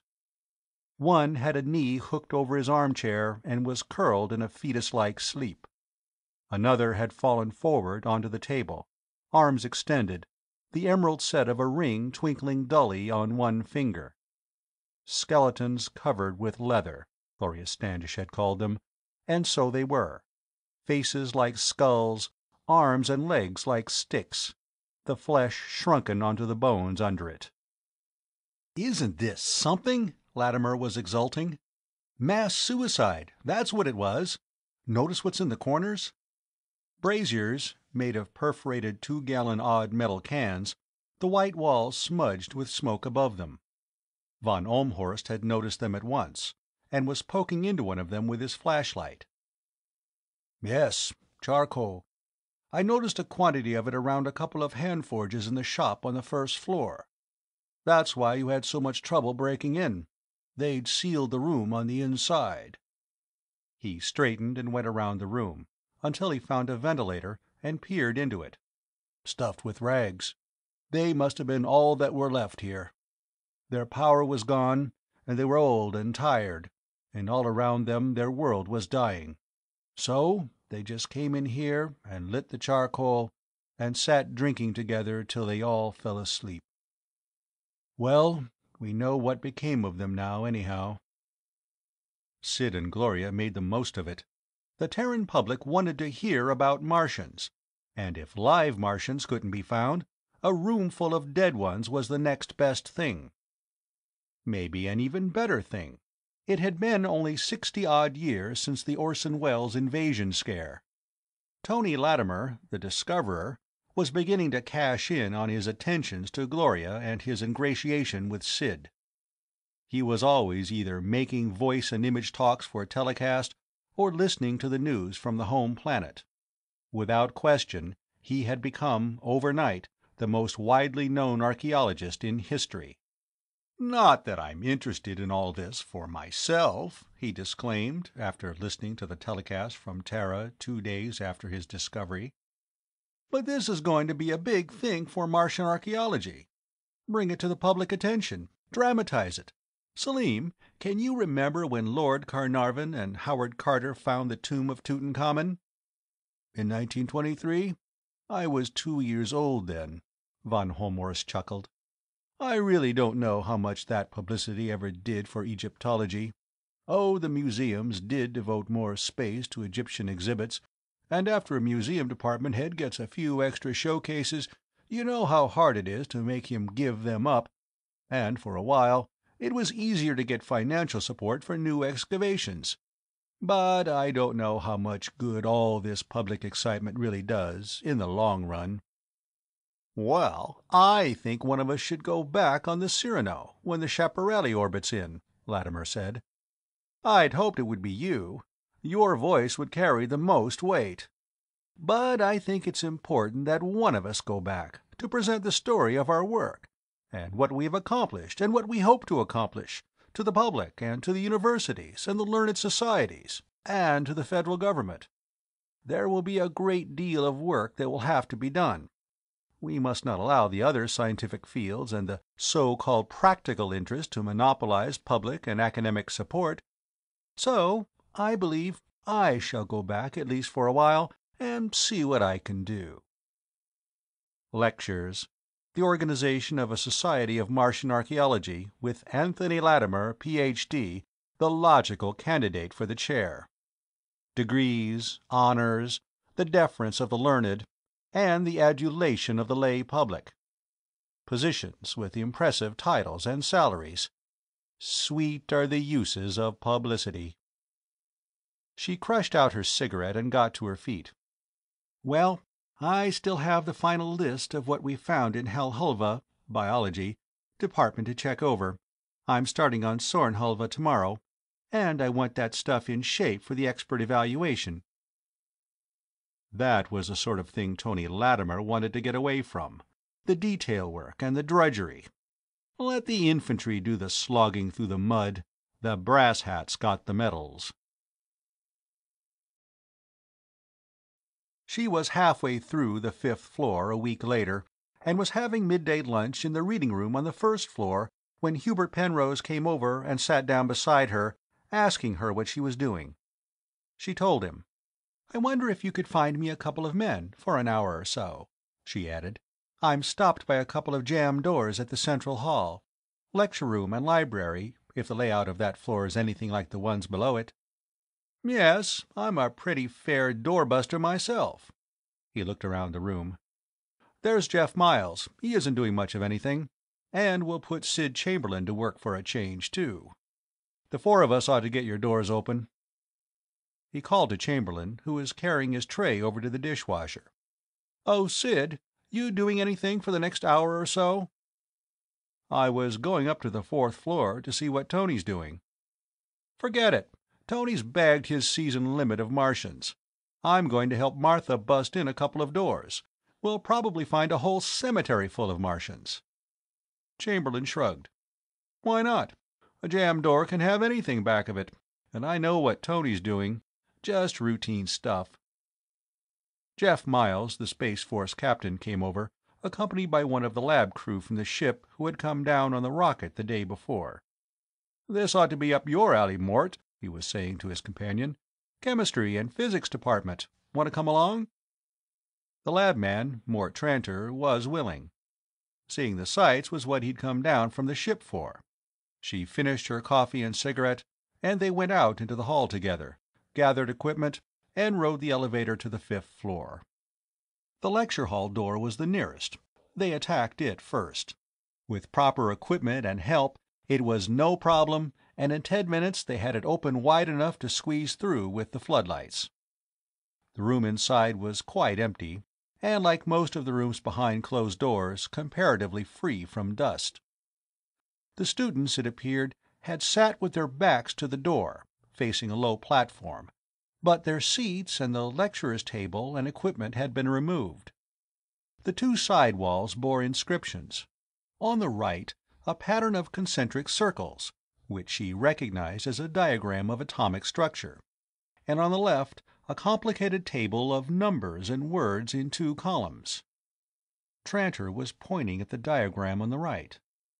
One had a knee hooked over his armchair and was curled in a fetus-like sleep. Another had fallen forward onto the table, arms extended, the emerald set of a ring twinkling dully on one finger. Skeletons covered with leather, Gloria Standish had called them, and so they were. Faces like skulls, arms and legs like sticks, the flesh shrunken onto the bones under it. "Isn't this something?" Latimer was exulting. "Mass suicide, that's what it was. Notice what's in the corners?" Braziers, made of perforated 2-gallon-odd metal cans, the white walls smudged with smoke above them. Von Ohlmhorst had noticed them at once, and was poking into one of them with his flashlight. "Yes, charcoal. I noticed a quantity of it around a couple of hand forges in the shop on the first floor. That's why you had so much trouble breaking in. They'd sealed the room on the inside." He straightened and went around the room, until he found a ventilator and peered into it. "Stuffed with rags. They must have been all that were left here. Their power was gone, and they were old and tired, and all around them their world was dying. So they just came in here and lit the charcoal and sat drinking together till they all fell asleep. Well, we know what became of them now, anyhow." Sid and Gloria made the most of it. The Terran public wanted to hear about Martians, and if live Martians couldn't be found, a room full of dead ones was the next best thing. Maybe an even better thing. It had been only 60-odd years since the Orson Welles invasion scare. Tony Latimer, the discoverer, was beginning to cash in on his attentions to Gloria and his ingratiation with Sid. He was always either making voice and image talks for telecast or listening to the news from the home planet. Without question, he had become, overnight, the most widely known archaeologist in history. "Not that I'm interested in all this for myself," he disclaimed, after listening to the telecast from Terra 2 days after his discovery. "But this is going to be a big thing for Martian archaeology. Bring it to the public attention. Dramatize it. Selim, can you remember when Lord Carnarvon and Howard Carter found the tomb of Tutankhamun?" "In 1923? I was 2 years old then," von Ohlmhorst chuckled. "I really don't know how much that publicity ever did for Egyptology. Oh, the museums did devote more space to Egyptian exhibits, and after a museum department head gets a few extra showcases, you know how hard it is to make him give them up. And for a while, it was easier to get financial support for new excavations. But I don't know how much good all this public excitement really does, in the long run." Well, I think one of us should go back on the Cyrano when the Schiaparelli orbits in, Latimer said. I'd hoped it would be you. Your voice would carry the most weight. But I think it's important that one of us go back to present the story of our work, and what we have accomplished and what we hope to accomplish, to the public and to the universities and the learned societies, and to the federal government. There will be a great deal of work that will have to be done. We must not allow the other scientific fields and the so-called practical interest to monopolize public and academic support. So, I believe I shall go back at least for a while and see what I can do. Lectures. The organization of a Society of Martian Archaeology, with Anthony Latimer, Ph.D., the logical candidate for the chair. Degrees, honors, the deference of the learned, and the adulation of the lay public. Positions with impressive titles and salaries. Sweet are the uses of publicity. She crushed out her cigarette and got to her feet. Well, I still have the final list of what we found in Helvulva, biology, department to check over. I'm starting on Sornhulva tomorrow, and I want that stuff in shape for the expert evaluation. That was the sort of thing Tony Latimer wanted to get away from, the detail work and the drudgery. Let the infantry do the slogging through the mud. The brass hats got the medals. She was halfway through the 5th floor a week later, and was having midday lunch in the reading room on the 1st floor when Hubert Penrose came over and sat down beside her, asking her what she was doing. She told him. "I wonder if you could find me a couple of men for an hour or so," she added. "I'm stopped by a couple of jammed doors at the central hall. Lecture room and library, if the layout of that floor is anything like the ones below it." "Yes, I'm a pretty fair doorbuster myself." He looked around the room. "There's Jeff Miles. He isn't doing much of anything. And we'll put Sid Chamberlain to work for a change, too. The 4 of us ought to get your doors open." He called to Chamberlain, who was carrying his tray over to the dishwasher. "Oh, Sid, you doing anything for the next hour or so?" "I was going up to the 4th floor to see what Tony's doing." "Forget it. Tony's bagged his season limit of Martians. I'm going to help Martha bust in a couple of doors. We'll probably find a whole cemetery full of Martians." Chamberlain shrugged. "Why not? A jammed door can have anything back of it, and I know what Tony's doing. Just routine stuff." Jeff Miles, the Space Force captain, came over, accompanied by one of the lab crew from the ship who had come down on the rocket the day before. "This ought to be up your alley, Mort," he was saying to his companion. "Chemistry and physics department. Want to come along?" The lab man, Mort Tranter, was willing. Seeing the sights was what he'd come down from the ship for. She finished her coffee and cigarette, and they went out into the hall together, gathered equipment, and rode the elevator to the 5th floor. The lecture hall door was the nearest. They attacked it first. With proper equipment and help, it was no problem, and in 10 minutes they had it open wide enough to squeeze through with the floodlights. The room inside was quite empty, and like most of the rooms behind closed doors, comparatively free from dust. The students, it appeared, had sat with their backs to the door, facing a low platform, but their seats and the lecturer's table and equipment had been removed. The 2 side walls bore inscriptions. On the right, a pattern of concentric circles, which she recognized as a diagram of atomic structure, and on the left a complicated table of numbers and words in 2 columns. Tranter was pointing at the diagram on the right.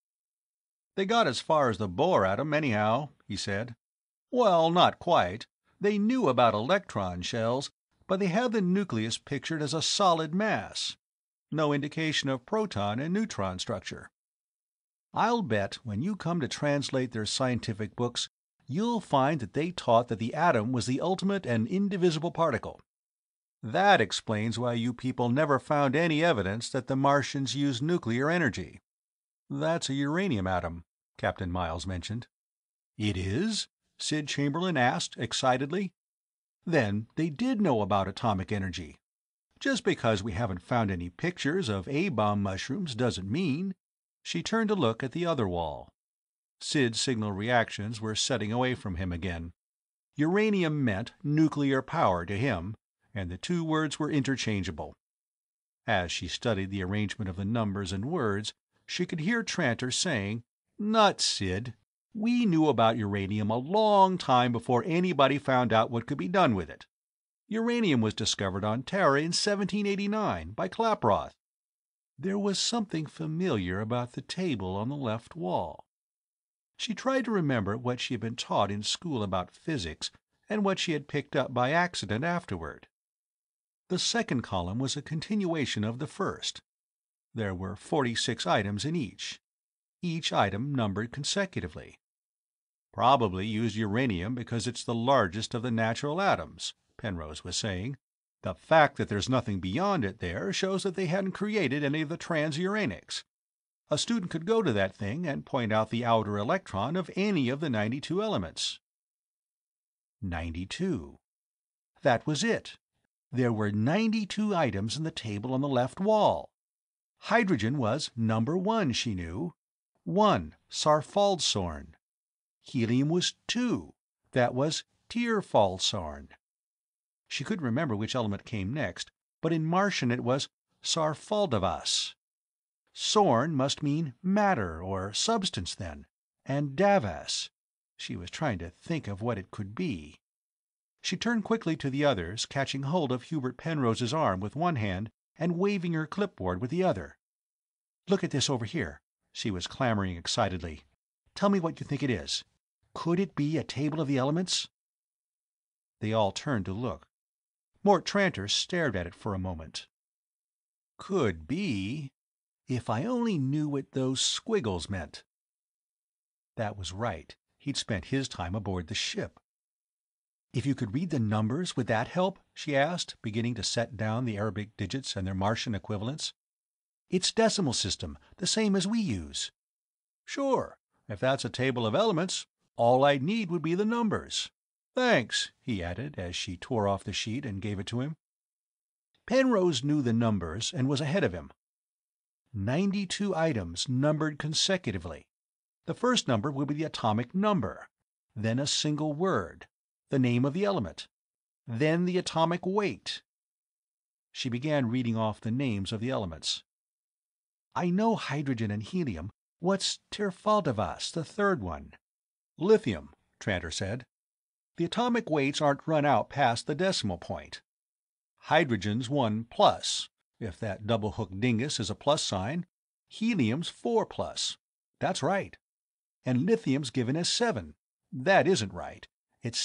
"They got as far as the Bohr atom, anyhow," he said. "Well, not quite. They knew about electron shells, but they had the nucleus pictured as a solid mass. No indication of proton and neutron structure. I'll bet when you come to translate their scientific books, you'll find that they taught that the atom was the ultimate and indivisible particle. That explains why you people never found any evidence that the Martians used nuclear energy." "That's a uranium atom," Captain Miles mentioned. "It is?" Sid Chamberlain asked excitedly. "Then they did know about atomic energy. Just because we haven't found any pictures of A-bomb mushrooms doesn't mean—" She turned to look at the other wall. Sid's signal reactions were setting away from him again. Uranium meant nuclear power to him, and the two words were interchangeable. As she studied the arrangement of the numbers and words, she could hear Tranter saying, "Nuts, Sid. We knew about uranium a long time before anybody found out what could be done with it. Uranium was discovered on Terra in 1789 by Klaproth." There was something familiar about the table on the left wall. She tried to remember what she had been taught in school about physics and what she had picked up by accident afterward. The second column was a continuation of the first. There were 46 items in each item numbered consecutively. "Probably used uranium because it's the largest of the natural atoms," Penrose was saying. "The fact that there's nothing beyond it there shows that they hadn't created any of the transuranics. A student could go to that thing and point out the outer electron of any of the 92 elements." 92. That was it. There were 92 items in the table on the left wall. Hydrogen was number 1, she knew. 1, Sarfaldsorn. Helium was 2. That was Tierfaldsorn. She couldn't remember which element came next, but in Martian it was Sarfaldavas. Sorn must mean matter or substance then, and Davas. She was trying to think of what it could be. She turned quickly to the others, catching hold of Hubert Penrose's arm with one hand and waving her clipboard with the other. "Look at this over here," she was clamoring excitedly. "Tell me what you think it is. Could it be a table of the elements?" They all turned to look. Mort Tranter stared at it for a moment. "Could be. If I only knew what those squiggles meant." That was right. He'd spent his time aboard the ship. "If you could read the numbers, would that help?" she asked, beginning to set down the Arabic digits and their Martian equivalents. "It's decimal system, the same as we use." "Sure. If that's a table of elements, all I'd need would be the numbers. Thanks," he added, as she tore off the sheet and gave it to him. Penrose knew the numbers and was ahead of him. 92 items numbered consecutively. The first number would be the atomic number, then a single word, the name of the element, then the atomic weight. She began reading off the names of the elements. "I know hydrogen and helium. What's Tirfaldavas, the third one?" "Lithium," Tranter said. "The atomic weights aren't run out past the decimal point. Hydrogen's 1 plus, if that double-hooked dingus is a plus sign. Helium's 4 plus. That's right. And lithium's given as 7. That isn't right. It's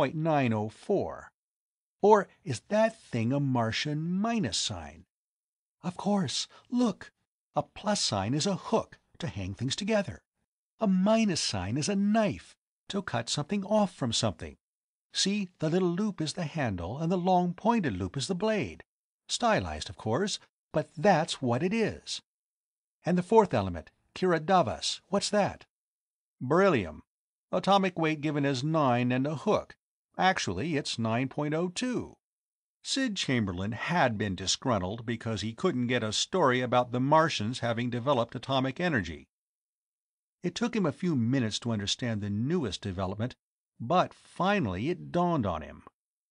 6.904. Or is that thing a Martian minus sign? Of course. Look. A plus sign is a hook to hang things together. A minus sign is a knife to cut something off from something. See, the little loop is the handle and the long pointed loop is the blade. Stylized, of course, but that's what it is. And the fourth element, Kiradavas, what's that?" "Beryllium. Atomic weight given as 9 and a hook. Actually, it's 9.02. Sid Chamberlain had been disgruntled because he couldn't get a story about the Martians having developed atomic energy. It took him a few minutes to understand the newest development, but finally it dawned on him.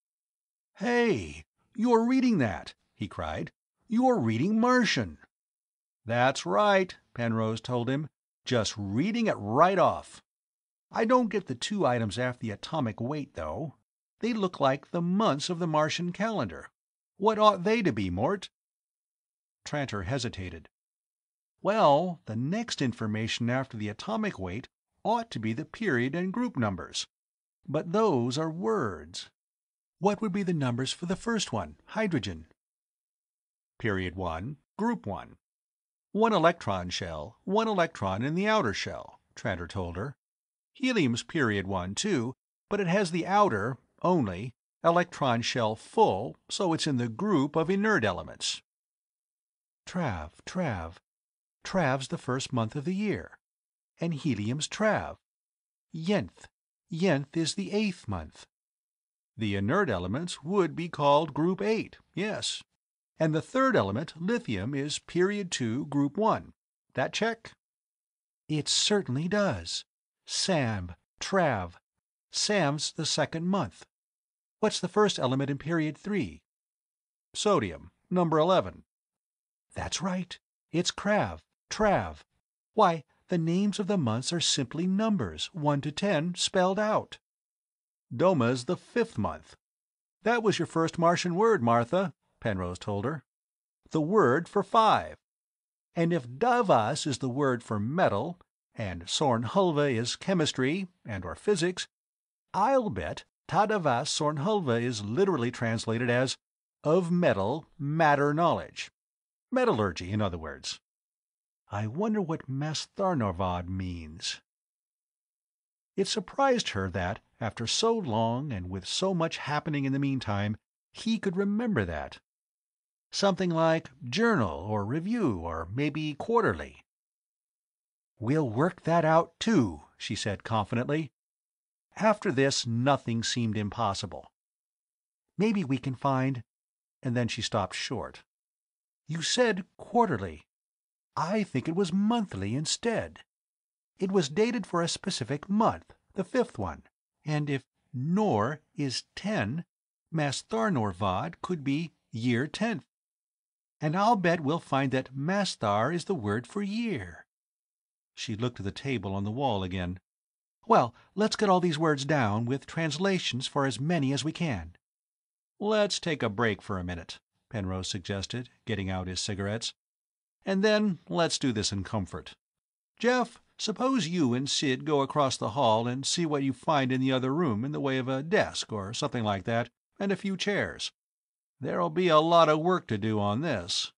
"Hey, you're reading that!" he cried. "You're reading Martian!" "That's right," Penrose told him. "Just reading it right off. I don't get the 2 items after the atomic weight, though. They look like the months of the Martian calendar. What ought they to be, Mort?" Tranter hesitated. "Well, the next information after the atomic weight ought to be the period and group numbers. But those are words. What would be the numbers for the first one, hydrogen?" "Period 1, group 1. 1 electron shell, 1 electron in the outer shell," Tranter told her. "Helium's period 1, too, but it has the outer, only, electron shell full, so it's in the group of inert elements." Trav. Trav's the first month of the year. And helium's Trav. Yenth is the 8th month. The inert elements would be called group 8, yes. And the third element, lithium, is period 2, group 1. That check?" "It certainly does. Sam, Trav. Sam's the second month. What's the first element in period 3? "Sodium, number 11. That's right. It's Crav, Trav. Why, the names of the months are simply numbers, 1 to 10, spelled out." "Doma's the 5th month. That was your first Martian word, Martha," Penrose told her. "The word for 5. And if Davas is the word for metal, and Sornhulva is chemistry and/or physics, I'll bet Tadavas Sornhulva is literally translated as of metal, matter knowledge. Metallurgy, in other words. I wonder what Mastharnorvad means." It surprised her that, after so long and with so much happening in the meantime, he could remember that. Something like journal or review or maybe quarterly. "We'll work that out, too," she said confidently. After this, nothing seemed impossible. "Maybe we can find—" And then she stopped short. "You said quarterly. I think it was monthly instead. It was dated for a specific month, the 5th one, and if Nor is 10, Mastharnorvad could be year 10th. And I'll bet we'll find that Masthar is the word for year." She looked at the table on the wall again. "Well, let's get all these words down, with translations for as many as we can." "Let's take a break for a minute," Penrose suggested, getting out his cigarettes. "And then let's do this in comfort. Jeff, suppose you and Sid go across the hall and see what you find in the other room in the way of a desk or something like that, and a few chairs. There'll be a lot of work to do on this."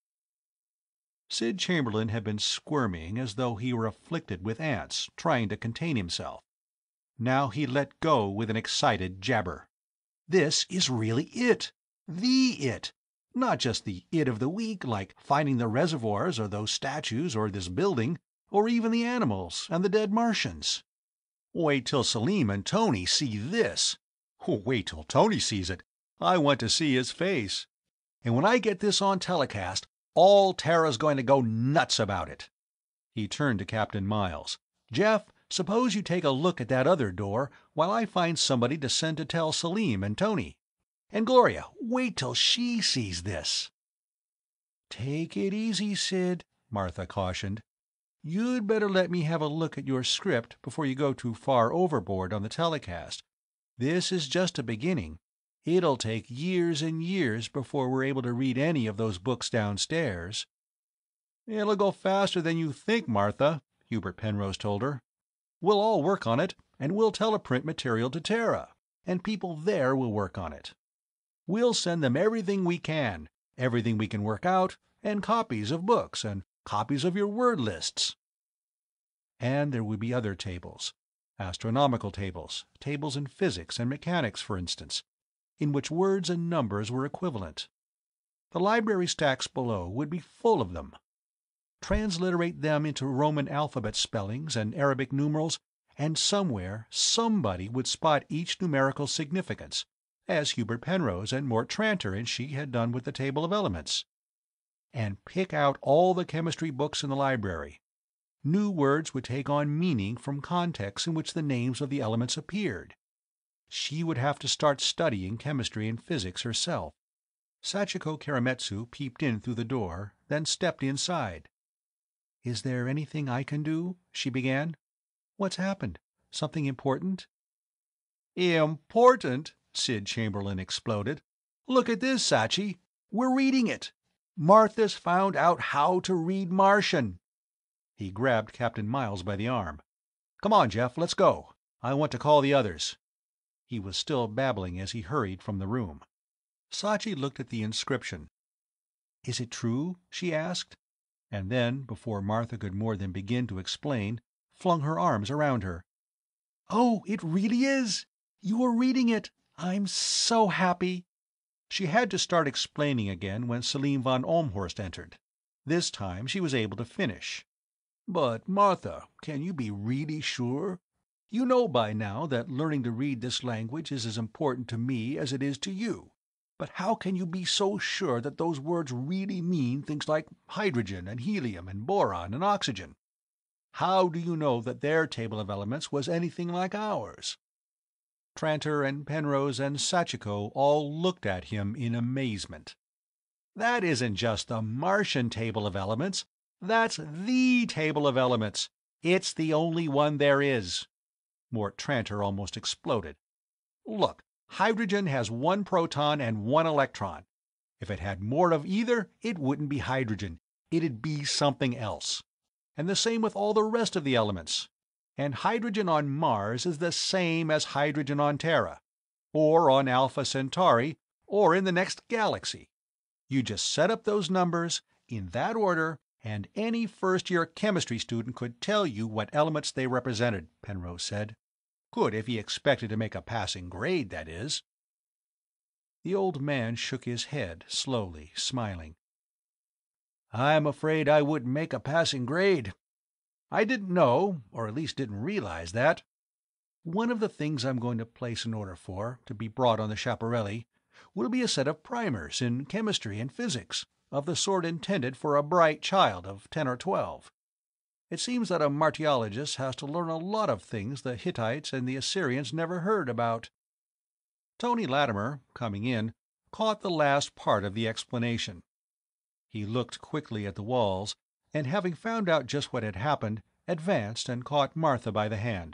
Sid Chamberlain had been squirming as though he were afflicted with ants, trying to contain himself. Now he let go with an excited jabber. "This is really it. The it. Not just the it of the week, like finding the reservoirs or those statues or this building, or even the animals and the dead Martians." "Wait till Selim and Tony see this." "Wait till Tony sees it. I want to see his face. And when I get this on telecast, all Terra's going to go nuts about it." He turned to Captain Miles. "Jeff, suppose you take a look at that other door while I find somebody to send to tell Selim and Tony. And Gloria, wait till she sees this." "Take it easy, Sid," Martha cautioned. "You'd better let me have a look at your script before you go too far overboard on the telecast. This is just a beginning. It'll take years and years before we're able to read any of those books downstairs." "It'll go faster than you think, Martha," Hubert Penrose told her. "We'll all work on it, and we'll teleprint material to Terra, and people there will work on it. We'll send them everything we can work out, and copies of books, and copies of your word lists." And there would be other tables. Astronomical tables, tables in physics and mechanics, for instance, in which words and numbers were equivalent. The library stacks below would be full of them. Transliterate them into Roman alphabet spellings and Arabic numerals, and somewhere somebody would spot each numerical significance, as Hubert Penrose and Mort Tranter and she had done with the table of elements. And pick out all the chemistry books in the library. New words would take on meaning from contexts in which the names of the elements appeared. She would have to start studying chemistry and physics herself. Sachiko Karametsu peeped in through the door, then stepped inside. "Is there anything I can do?" she began. "What's happened? Something important?" "Important?" Sid Chamberlain exploded. "Look at this, Sachi. We're reading it. Martha's found out how to read Martian." He grabbed Captain Miles by the arm. "Come on, Jeff, let's go. I want to call the others." He was still babbling as he hurried from the room. Sachi looked at the inscription. "Is it true?" she asked, and then, before Martha could more than begin to explain, flung her arms around her. "Oh, it really is! You are reading it! I'm so happy!" She had to start explaining again when Selim von Olmhorst entered. This time she was able to finish. "But, Martha, can you be really sure? You know by now that learning to read this language is as important to me as it is to you. But how can you be so sure that those words really mean things like hydrogen and helium and boron and oxygen? How do you know that their table of elements was anything like ours?" Tranter and Penrose and Sachiko all looked at him in amazement. "That isn't just the Martian table of elements. That's the table of elements. It's the only one there is." Mort Tranter almost exploded. "Look, hydrogen has one proton and one electron. If it had more of either, it wouldn't be hydrogen. It'd be something else. And the same with all the rest of the elements. And hydrogen on Mars is the same as hydrogen on Terra, or on Alpha Centauri, or in the next galaxy. You just set up those numbers, in that order, and any first-year chemistry student could tell you what elements they represented," Penrose said. "Could if he expected to make a passing grade, that is." The old man shook his head slowly, smiling. "I'm afraid I wouldn't make a passing grade. I didn't know, or at least didn't realize that. One of the things I'm going to place an order for, to be brought on the Schiaparelli, will be a set of primers in chemistry and physics, of the sort intended for a bright child of 10 or 12. It seems that a martiologist has to learn a lot of things the Hittites and the Assyrians never heard about." Tony Latimer, coming in, caught the last part of the explanation. He looked quickly at the walls, and having found out just what had happened, advanced and caught Martha by the hand.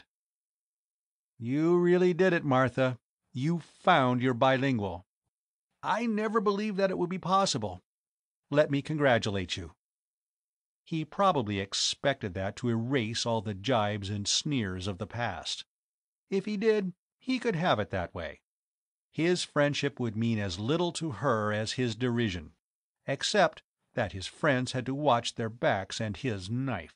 "You really did it, Martha. You found your bilingual. I never believed that it would be possible. Let me congratulate you." He probably expected that to erase all the jibes and sneers of the past. If he did, he could have it that way. His friendship would mean as little to her as his derision, except that his friends had to watch their backs and his knife.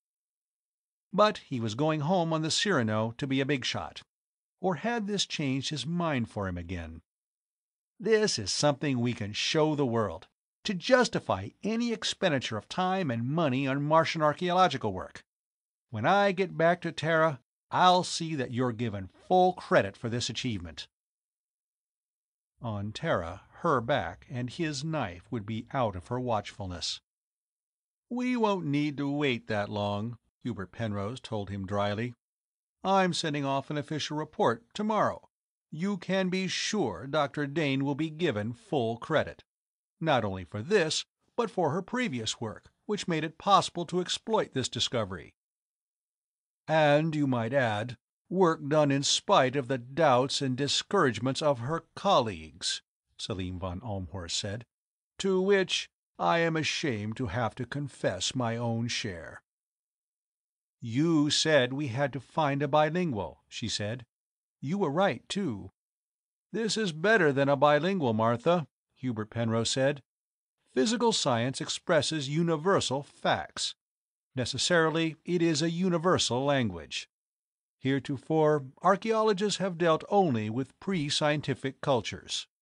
But he was going home on the Cyrano to be a big shot. Or had this changed his mind for him again? "This is something we can show the world, to justify any expenditure of time and money on Martian archaeological work. When I get back to Terra, I'll see that you're given full credit for this achievement." On Terra, her back and his knife would be out of her watchfulness. "We won't need to wait that long," Hubert Penrose told him dryly. "I'm sending off an official report tomorrow. You can be sure Dr. Dane will be given full credit. Not only for this, but for her previous work, which made it possible to exploit this discovery. And, you might add, work done in spite of the doubts and discouragements of her colleagues," Selim von Olmhorst said, "to which I am ashamed to have to confess my own share." "You said we had to find a bilingual," she said. "You were right, too." "This is better than a bilingual, Martha," Hubert Penrose said. "Physical science expresses universal facts. Necessarily, it is a universal language. Heretofore, archaeologists have dealt only with pre-scientific cultures.